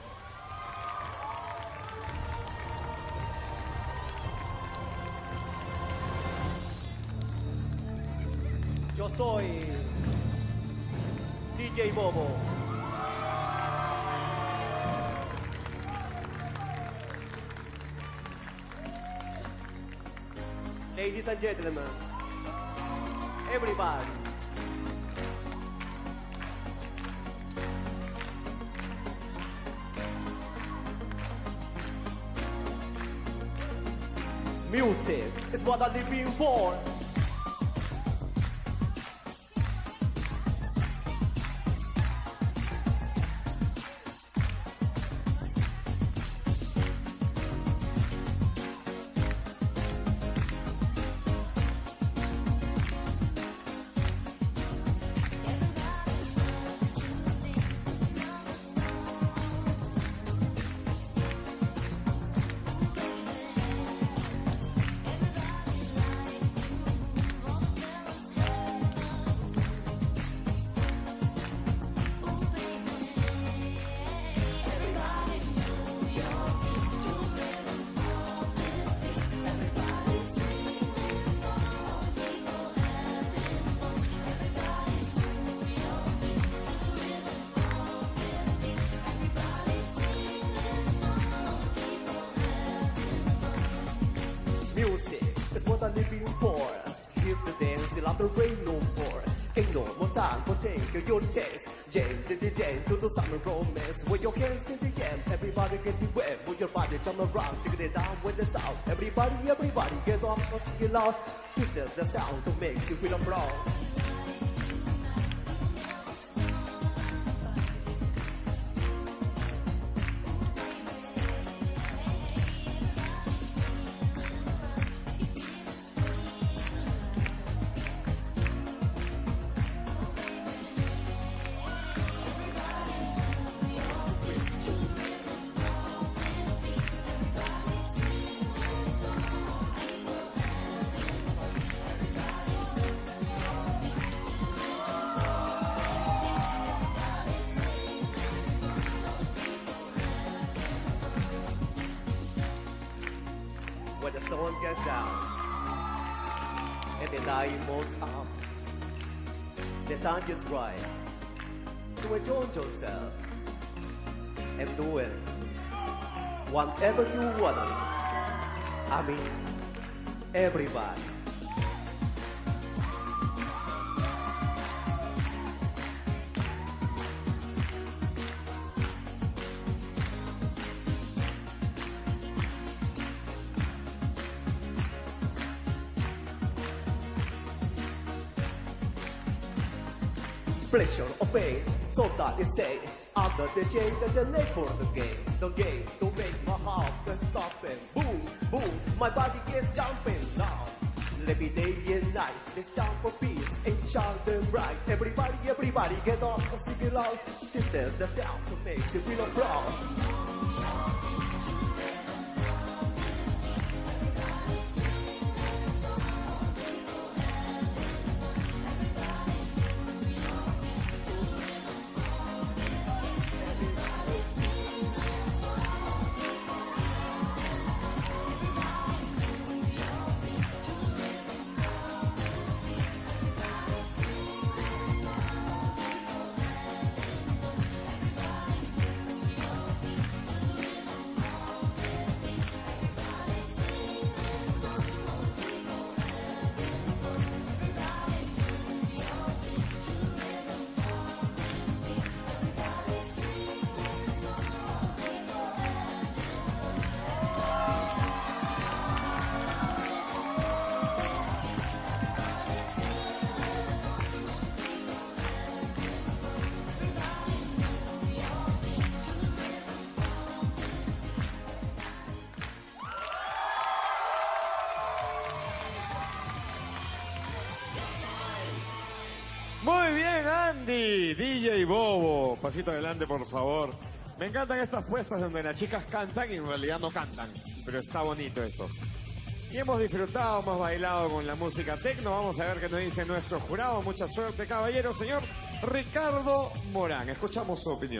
Speaker 13: Yo soy DJ Bobo. Ladies and gentlemen, everybody. Music is what I'm living for. Music is what I'm living for. Give the dance till after rain no more. Ain't no more time for take your chance. Jam to the jam to the summer romance. With your hands in the jam, everybody get it wet. With your body jump around, check it down with the sound. Everybody get off, get loud. This is the sound that makes you feel proud. When the sun gets down and the night moves up, the time is right to enjoy yourself and do it whatever you wanna. I mean, everybody. Pleasure or pain, so that they say. Under the shade that they lay for the game. The game to make my heart stop and boom, boom, my body gets jumping now. Every day and night, they shout for peace and shout them right. Everybody get off and sing it loud. This is the sound that makes you feel proud.
Speaker 1: Muy bien, Andy. DJ Bobo. Pasito adelante, por favor. Me encantan estas puestas donde las chicas cantan y en realidad no cantan. Pero está bonito eso. Y hemos disfrutado, hemos bailado con la música tecno. Vamos a ver qué nos dice nuestro jurado. Mucha suerte, caballero. Señor Ricardo Morán. Escuchamos su opinión.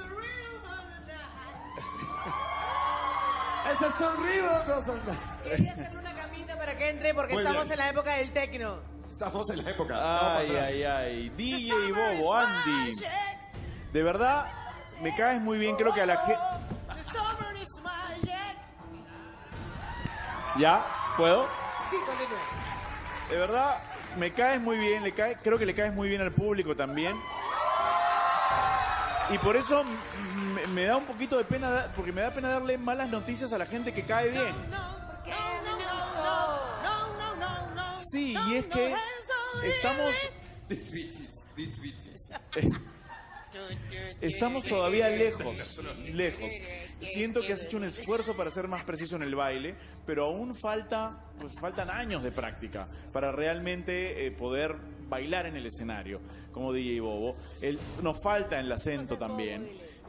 Speaker 1: Ese sonrido no son nada.
Speaker 4: Quería hacerle una camita para que entre porque
Speaker 1: Muy
Speaker 4: estamos
Speaker 1: bien.
Speaker 4: en la época del tecno.
Speaker 1: Estamos en la época.
Speaker 3: Ay, ay, ay. DJ Bobo, Andy. De verdad, me caes muy bien. Creo que a la gente... ¿Ya? ¿Puedo?
Speaker 4: Sí, continúa.
Speaker 3: De verdad, me caes muy bien, creo que le caes muy bien al público también. Y por eso me da un poquito de pena, porque me da pena darle malas noticias a la gente que cae bien. Sí, y es que estamos... Estamos todavía lejos. Siento que has hecho un esfuerzo para ser más preciso en el baile, pero aún faltan años de práctica para realmente poder bailar en el escenario, como DJ Bobo. Nos falta el acento también.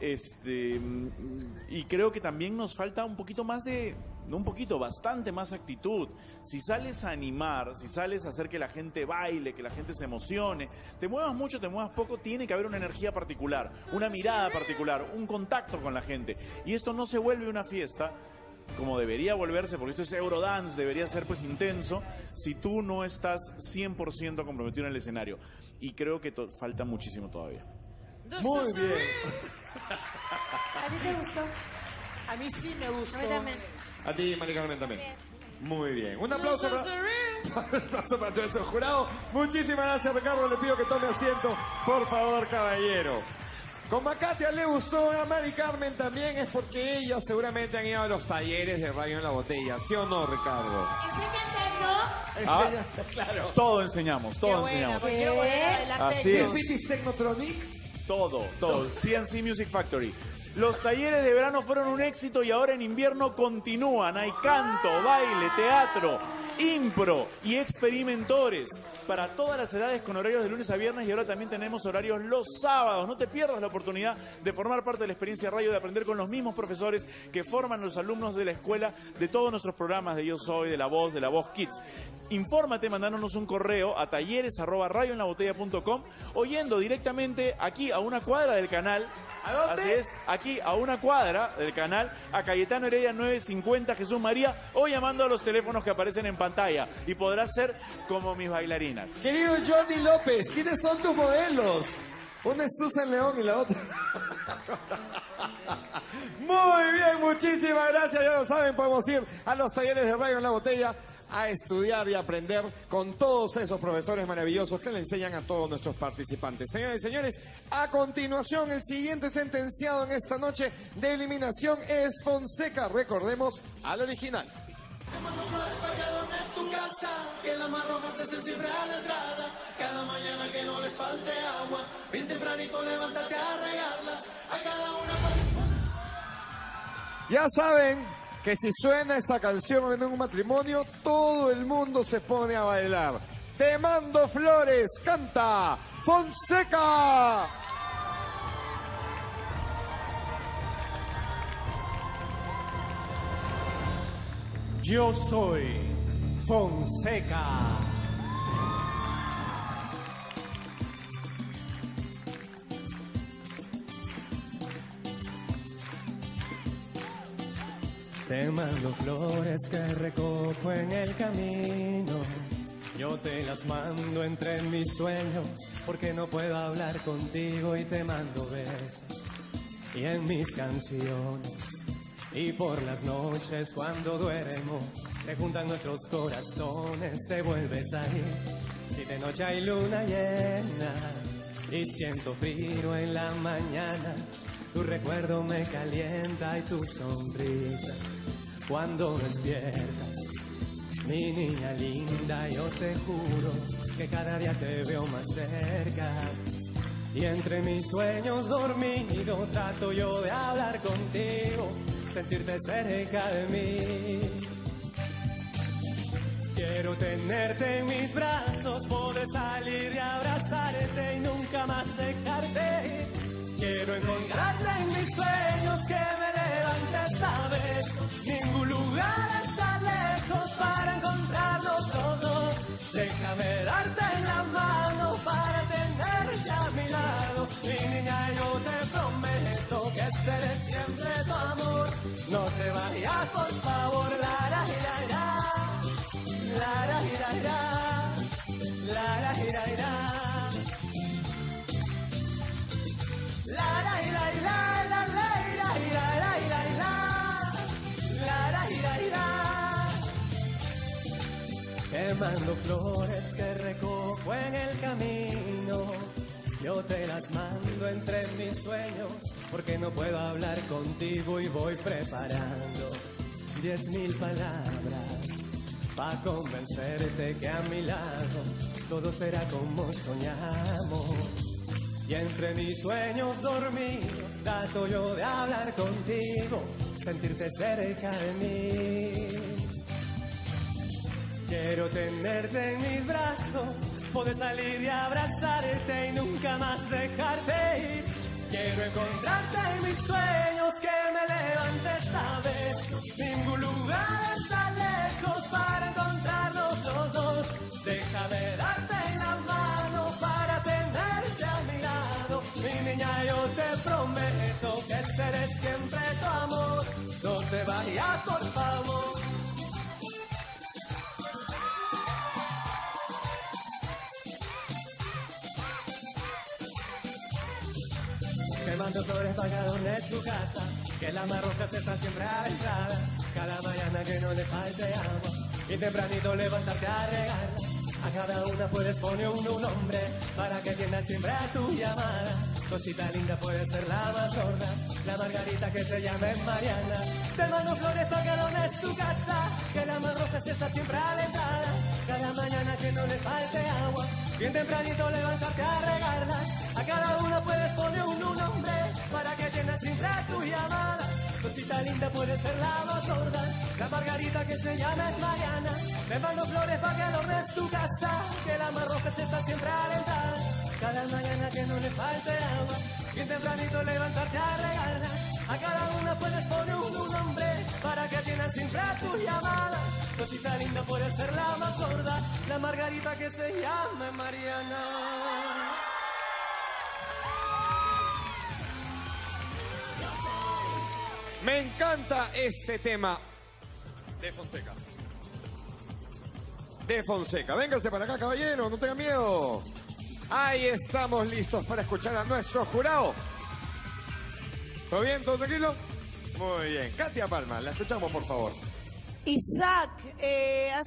Speaker 3: Y creo que también nos falta un poquito más bastante más actitud. Si sales a animar, si sales a hacer que la gente baile, que la gente se emocione, te muevas mucho, te muevas poco, tiene que haber una energía particular, una mirada particular, un contacto con la gente. Y esto no se vuelve una fiesta como debería volverse, porque esto es Eurodance, debería ser pues intenso, si tú no estás 100% comprometido en el escenario. Y creo que falta muchísimo todavía.
Speaker 1: Muy bien.
Speaker 5: ¿A ti te gustó?
Speaker 4: A mí sí me gustó.
Speaker 5: A mí también.
Speaker 1: A ti, Mari Carmen, también. Muy bien. Un aplauso para todo nuestro jurado. Muchísimas gracias, Ricardo. Le pido que tome asiento, por favor, caballero. Como a Katia le gustó, a Mari Carmen también, es porque ellas seguramente han ido a los talleres de Radio en la Botella. ¿Sí o no, Ricardo? Claro.
Speaker 3: Todo enseñamos, todo enseñamos. Así es.
Speaker 1: ¿Vitis Technotronic?
Speaker 3: Todo. CNC Music Factory. Los talleres de verano fueron un éxito y ahora en invierno continúan. Hay canto, baile, teatro, impro y experimentores para todas las edades con horarios de lunes a viernes, y ahora también tenemos horarios los sábados. No te pierdas la oportunidad de formar parte de la experiencia radio, de aprender con los mismos profesores que forman a los alumnos de la escuela, de todos nuestros programas de Yo Soy, de La Voz Kids. Infórmate mandándonos un correo a talleres@radioenlabotella.com o yendo directamente aquí a una cuadra del canal.
Speaker 1: ¿A dónde?
Speaker 3: Así es, aquí a una cuadra del canal, a Cayetano Heredia 950 Jesús María, o llamando a los teléfonos que aparecen en pantalla, y podrás ser como mis bailarinas.
Speaker 1: Querido Johnny López, ¿quiénes son tus modelos? Una es Susan León y la otra... Muy bien, muchísimas gracias. Ya lo saben, podemos ir a los talleres de Radio en la Botella a estudiar y aprender con todos esos profesores maravillosos que le enseñan a todos nuestros participantes. Señores y señores, a continuación, el siguiente sentenciado en esta noche de eliminación es Fonseca. Recordemos al original.
Speaker 14: Te mando flores para que adornes tu casa, que las más rojas estén siempre a la entrada. Cada mañana que no les falte agua, bien tempranito levántate a regarlas. A cada una para disponer.
Speaker 1: Ya saben que si suena esta canción en un matrimonio, todo el mundo se pone a bailar. Te mando flores, canta Fonseca.
Speaker 15: Yo soy Fonseca. Te mando flores que recojo en el camino. Yo te las mando entre mis sueños, porque no puedo hablar contigo, y te mando besos y en mis canciones. Y por las noches cuando duermo, se juntan nuestros corazones, te vuelves a ir. Si de noche hay luna llena y siento frío en la mañana, tu recuerdo me calienta y tu sonrisa cuando despiertas. Mi niña linda, yo te juro que cada día te veo más cerca. Y entre mis sueños dormido trato yo de hablar contigo, sentirte cerca de mí. Quiero tenerte en mis brazos, poder salir y abrazarte y nunca más dejarte. Quiero encontrarte en mis sueños, que me levantes a besos. Ningún lugar está lejos para encontrarnos los dos. Déjame darte en la mano para tenerte a mi lado. Mi niña, yo te prometo que seré siempre tu amor. No te vayas, por favor. La la ira ira, la la ira ira, la la ira ira, la la ira ira, la la ira ira, la ira ira, la la ira ira. mando flores que recojo en el camino. Yo te las mando entre mis sueños, porque no puedo hablar contigo y voy preparando 10,000 palabras para convencerte que a mi lado todo será como soñamos. Y entre mis sueños dormidos trato yo de hablar contigo, sentirte cerca de mí. Quiero tenerte en mis brazos, poder salir y abrazarte y nunca más dejarte ir. Quiero encontrarte en mis sueños, que me levantes, sabes. Ningún lugar está lejos para encontrarnos los dos. Déjame darte la mano para tenerte a mi lado. Mi niña, yo te prometo que seré siempre tu amor. No te vayas, por favor. Te mando flores para que adornes tu casa, que la marroca se está siempre a la entrada. Cada mañana que no le falte agua, y tempranito levantarte a regarla. A cada una puedes poner un nombre, para que atiendan siempre a tu llamada. Cosita linda puede ser la más sorda, la margarita que se llame Mariana. Te mando flores para que adornes tu casa, que la marroca se está siempre a la entrada. Cada mañana que no le falte agua, bien tempranito levantarte a regarlas. A cada una puedes poner un nombre, para que atiendan siempre a tu llamada. Cosita linda puede ser la más sorda, la margarita que se llama Mariana. Te mando flores para que adornes tu casa, que la más roja se está siempre a la entrada. Cada mañana que no le falte agua, bien tempranito levantarte a regarla. A cada una puedes poner un nombre, para que atiendan siempre a tu llamada. Cosita linda puede ser la más sorda, la margarita que se llama Mariana.
Speaker 1: Me encanta este tema de Fonseca. De Fonseca. Véngase para acá, caballero, no tengan miedo. Ahí estamos listos para escuchar a nuestro jurado. ¿Todo bien? ¿Todo tranquilo? Muy bien. Katia Palma, la escuchamos, por favor.
Speaker 4: Isaac, ha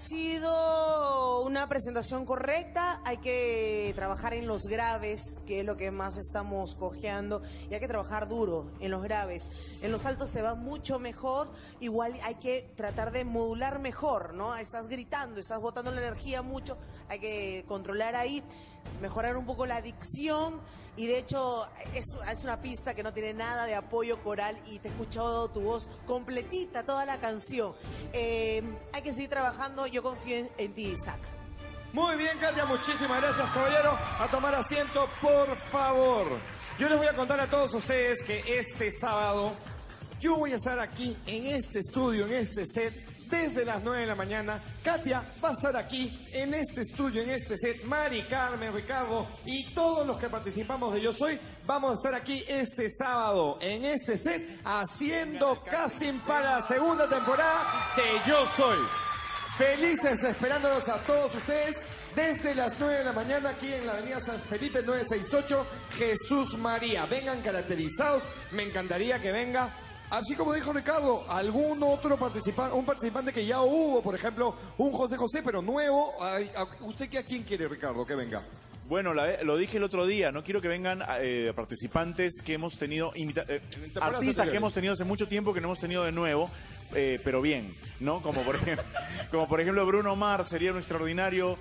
Speaker 4: sido una presentación correcta. Hay que trabajar en los graves, que es lo que más estamos cojeando, y hay que trabajar duro en los graves. En los altos se va mucho mejor. Igual hay que tratar de modular mejor, ¿no? Estás gritando, estás botando la energía mucho. Hay que controlar ahí, mejorar un poco la dicción. Y de hecho es una pista que no tiene nada de apoyo coral, y te he escuchado tu voz completita, toda la canción. Hay que seguir trabajando, yo confío en ti, Isaac.
Speaker 1: Muy bien, Katia, muchísimas gracias, caballero. A tomar asiento, por favor. Yo les voy a contar a todos ustedes que este sábado yo voy a estar aquí en este estudio, en este set, desde las 9 de la mañana. Katia va a estar aquí en este estudio, en este set. Mari, Carmen, Ricardo y todos los que participamos de Yo Soy vamos a estar aquí este sábado en este set haciendo casting para la segunda temporada de Yo Soy. Felices esperándolos a todos ustedes desde las 9 de la mañana aquí en la avenida San Felipe 968, Jesús María. Vengan caracterizados, me encantaría que venga. Así como dijo Ricardo, algún otro participante, un participante que ya hubo, por ejemplo, un José José, pero nuevo. ¿Usted a quién quiere, Ricardo, que venga?
Speaker 3: Bueno, lo dije el otro día, no quiero que vengan participantes que hemos tenido, artistas que hemos tenido hace mucho tiempo que no hemos tenido de nuevo, pero bien, ¿no? Como por ejemplo Bruno Mars sería un extraordinario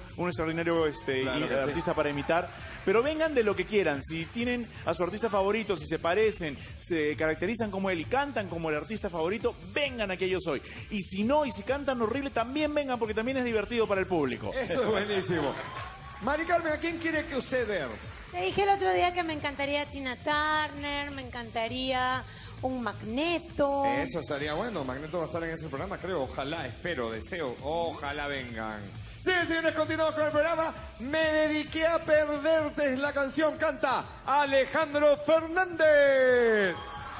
Speaker 3: claro artista para imitar. Pero vengan de lo que quieran, si tienen a su artista favorito, si se parecen, se caracterizan como él y cantan como el artista favorito, vengan a que Yo Soy. Y si no, y si cantan horrible, también vengan, porque también es divertido para el público.
Speaker 1: Eso es buenísimo. Mari Carmen, ¿a quién quiere que usted vea?
Speaker 5: Te dije el otro día que me encantaría Tina Turner, me encantaría un Magneto.
Speaker 1: Eso estaría bueno, Magneto va a estar en ese programa, creo. Ojalá, espero, deseo, ojalá vengan. Sí, señores, continuamos con el programa. Me dediqué a perderte, la canción canta Alejandro Fernández.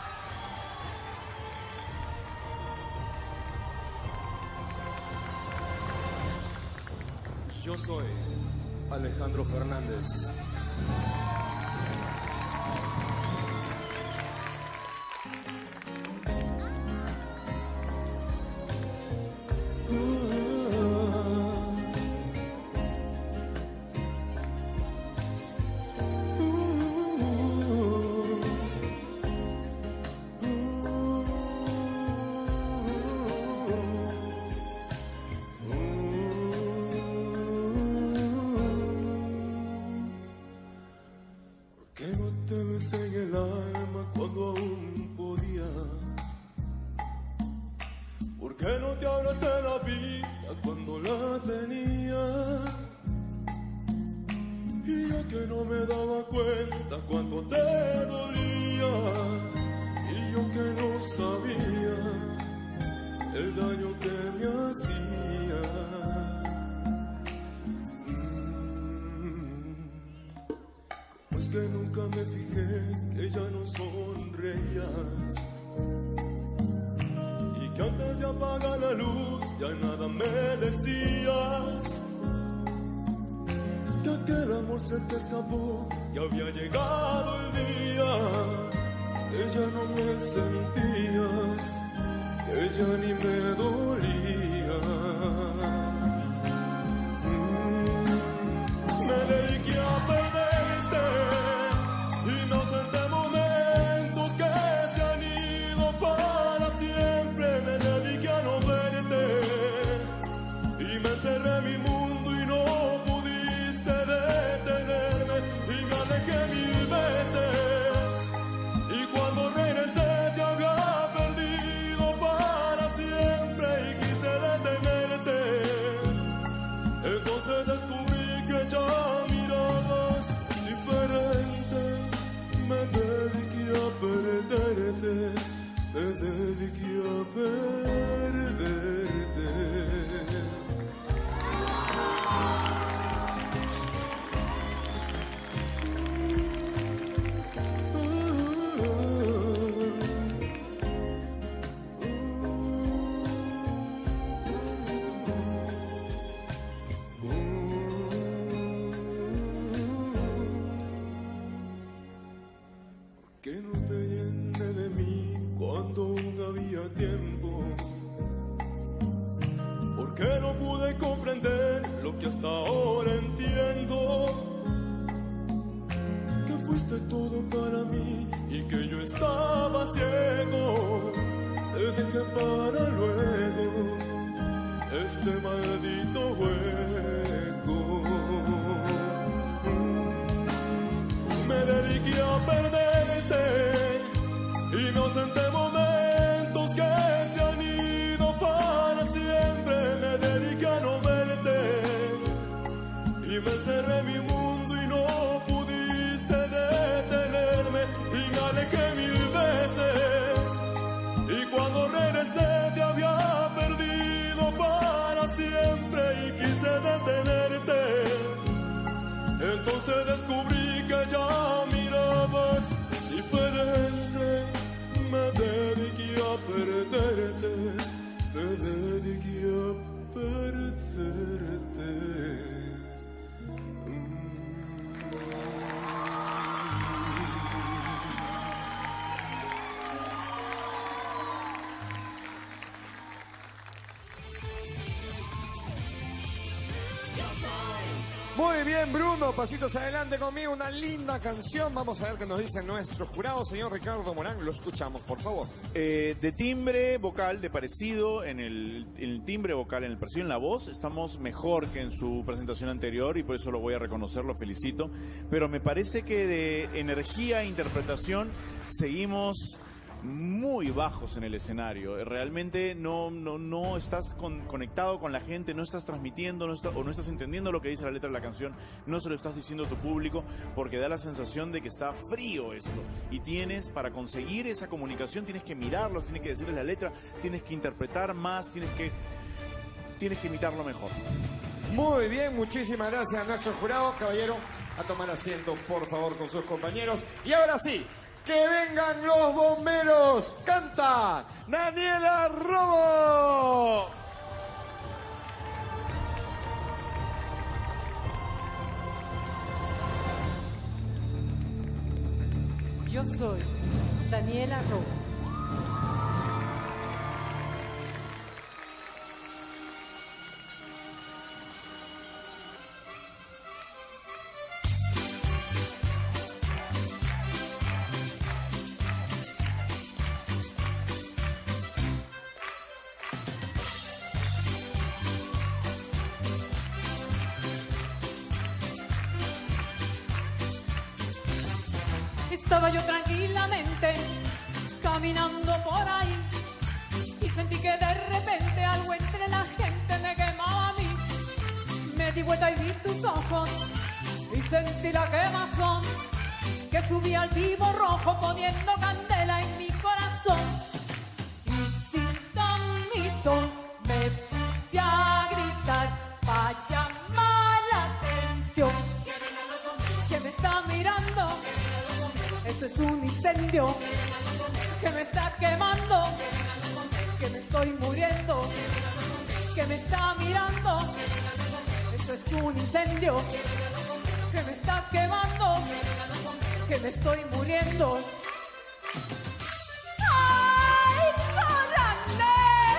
Speaker 16: Yo soy Alejandro Fernández. nubes en el alma cuando aún podía. ¿Por qué no te abracé la vida cuando la tenía? Y yo que no me daba cuenta cuánto te dolía. Y yo que no sabía el daño que me hacía. ¿Cómo es que nunca me fijé que ya no sonreías? Y que antes de apagar la luz ya nada me decías. Que aquel amor se te escapó y había llegado el día. Que ya no me sentías, que ya ni me dolía. Me dediqué a perderte y me ausenté momentos que se han ido para siempre. Me dediqué a no verte y me encerré en mi mundo y no pudiste detenerme. Y me alejé mil veces y cuando regresé te había perdido para siempre y quise detenerte. Entonces descubrí que ya mirabas diferente. Me dediqué a perderte, me dediqué a perderte. Que no te llene de mí cuando aún había tiempo. Porque no pude comprender lo que hasta ahora entiendo. Que fuiste todo para mí y que yo estaba ciego. Te dejé para luego este maldito hueco. Me dediqué a perderte y me ausenté momentos que se han ido para siempre. Me dediqué a no verte y me encerré en mi mundo y no pudiste detenerme. Y me alejé mil veces y cuando regresé te había perdido para siempre y quise detenerte. Entonces descubrí que ya mirabas diferente. Me dediqué a perderte, me dediqué a perderte.
Speaker 1: Muy bien, Bruno, pasitos adelante conmigo, una linda canción. Vamos a ver qué nos dice nuestro jurado, señor Ricardo Morán. Lo escuchamos, por favor.
Speaker 3: De timbre vocal, de parecido en el timbre vocal, en el parecido en la voz, estamos mejor que en su presentación anterior y por eso lo voy a reconocer, lo felicito. Pero me parece que de energía e interpretación seguimos muy bajos en el escenario. Realmente no estás conectado con la gente, no estás transmitiendo o no estás entendiendo lo que dice la letra de la canción, no se lo estás diciendo a tu público, porque da la sensación de que está frío esto. Y para conseguir esa comunicación, tienes que mirarlos, tienes que decirles la letra, tienes que interpretar más, tienes que imitarlo mejor.
Speaker 1: Muy bien, muchísimas gracias a nuestro jurado. Caballero, a tomar asiento, por favor, con sus compañeros. Y ahora sí, ¡que vengan los bomberos! ¡Canta Daniela Romo!
Speaker 17: Yo soy Daniela Romo. Estaba yo tranquilamente caminando por ahí y sentí que de repente algo entre la gente me quemaba a mí. Me di vuelta y vi tus ojos y sentí la quemazón que subía al vivo rojo poniendo candela en mi corazón. Y sin permiso me puse a gritar para llamar la atención. Que me está mirando, esto es un incendio que me está quemando, que me estoy muriendo, que me está mirando, esto es un incendio que me está quemando, que me estoy muriendo. ¡Ay, córranme!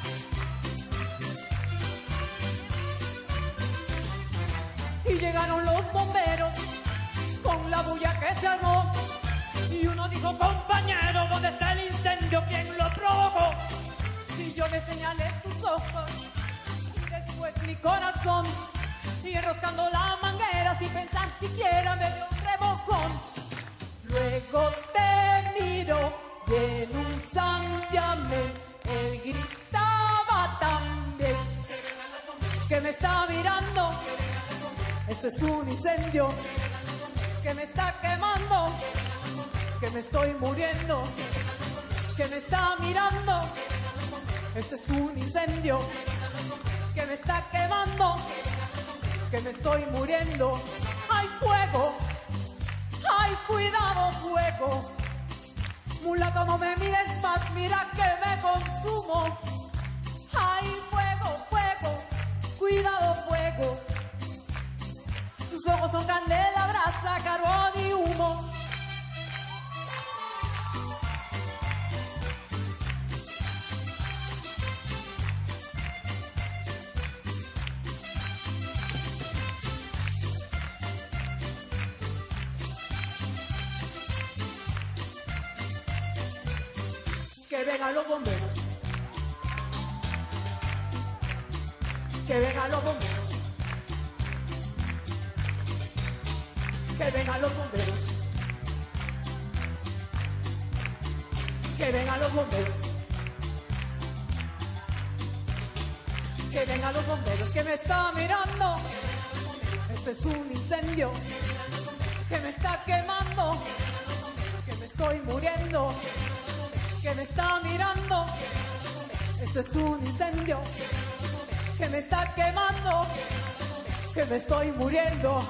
Speaker 17: Y llegaron los bomberos con la bulla que se armó. Y uno dijo, compañero, ¿dónde está el incendio? ¿Quién lo provocó? Y yo le señalé tus ojos y después mi corazón. Y enroscando la manguera sin pensar siquiera me dio un remojón. Luego te miro y en un santiamén él gritaba también que me está mirando, esto es un incendio que me está quemando, que me estoy muriendo, que me está mirando, esto es un incendio que me está quemando, que me estoy muriendo. ¡Hay fuego! ¡Ay, cuidado, fuego! Mulato, no me mires más, mira que me consumo. ¡Ay, fuego, fuego! ¡Cuidado, fuego! Tus ojos son candela, brasa, carbón y humo. Que vengan los bomberos. Que vengan los bomberos. Que vengan los bomberos. Que vengan los bomberos. Que vengan los bomberos. Que me está mirando. Este es un incendio que me está quemando, que me estoy muriendo, que me está mirando. Esto es un incendio que me está quemando, que me estoy muriendo.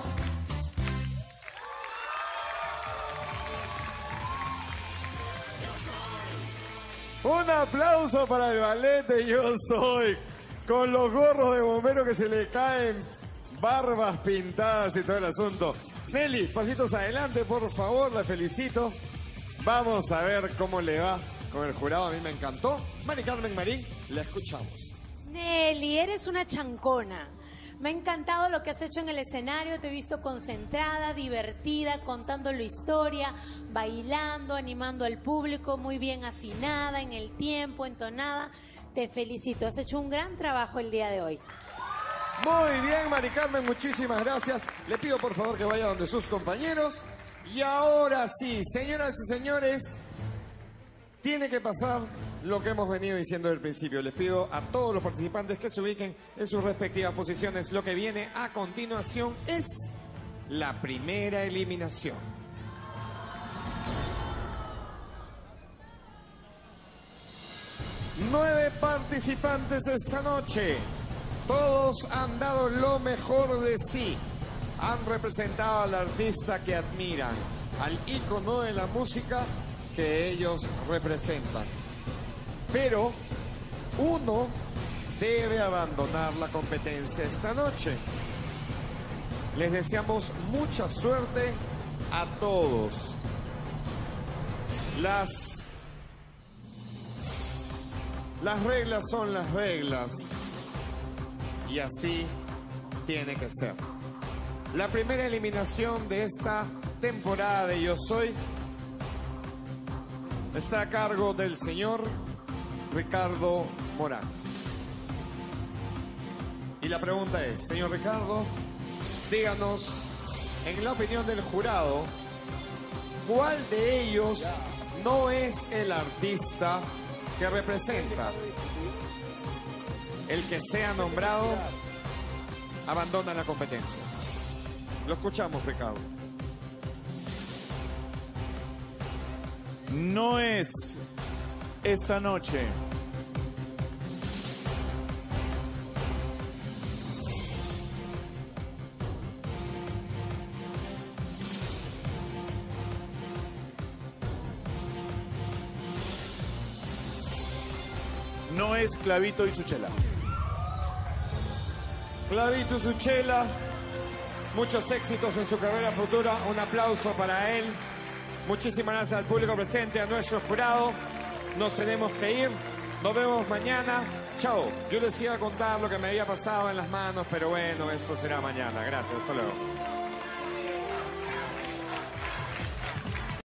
Speaker 1: Un aplauso para el ballet de Yo Soy, con los gorros de bombero que se le caen, barbas pintadas y todo el asunto. Nelly, pasitos adelante, por favor, la felicito. Vamos a ver cómo le va con el jurado, a mí me encantó. Mari Carmen Marín, la escuchamos.
Speaker 5: Nelly, eres una chancona. Me ha encantado lo que has hecho en el escenario, te he visto concentrada, divertida, contando la historia, bailando, animando al público, muy bien afinada, en el tiempo, entonada. Te felicito, has hecho un gran trabajo el día de hoy.
Speaker 1: Muy bien, Mari Carmen, muchísimas gracias. Le pido por favor que vaya donde sus compañeros. Y ahora sí, señoras y señores, tiene que pasar lo que hemos venido diciendo desde el principio. Les pido a todos los participantes que se ubiquen en sus respectivas posiciones. Lo que viene a continuación es la primera eliminación. Nueve participantes esta noche. Todos han dado lo mejor de sí. Han representado al artista que admiran, al ícono de la música que ellos representan. Pero uno debe abandonar la competencia esta noche. Les deseamos mucha suerte a todos. Las reglas son las reglas. Y así tiene que ser. La primera eliminación de esta temporada de Yo Soy está a cargo del señor Ricardo Morán. Y la pregunta es, señor Ricardo, díganos, en la opinión del jurado, ¿Cuál de ellos no es el artista que representa? El que sea nombrado abandona la competencia. Lo escuchamos, Ricardo.
Speaker 3: No es esta noche. No es Clavito y su chela.
Speaker 1: Clavito y su chela, muchos éxitos en su carrera futura. Un aplauso para él. Muchísimas gracias al público presente, a nuestro jurado. Nos tenemos que ir. Nos vemos mañana. Chao. Yo les iba a contar lo que me había pasado en las manos, pero bueno, esto será mañana. Gracias. Hasta luego.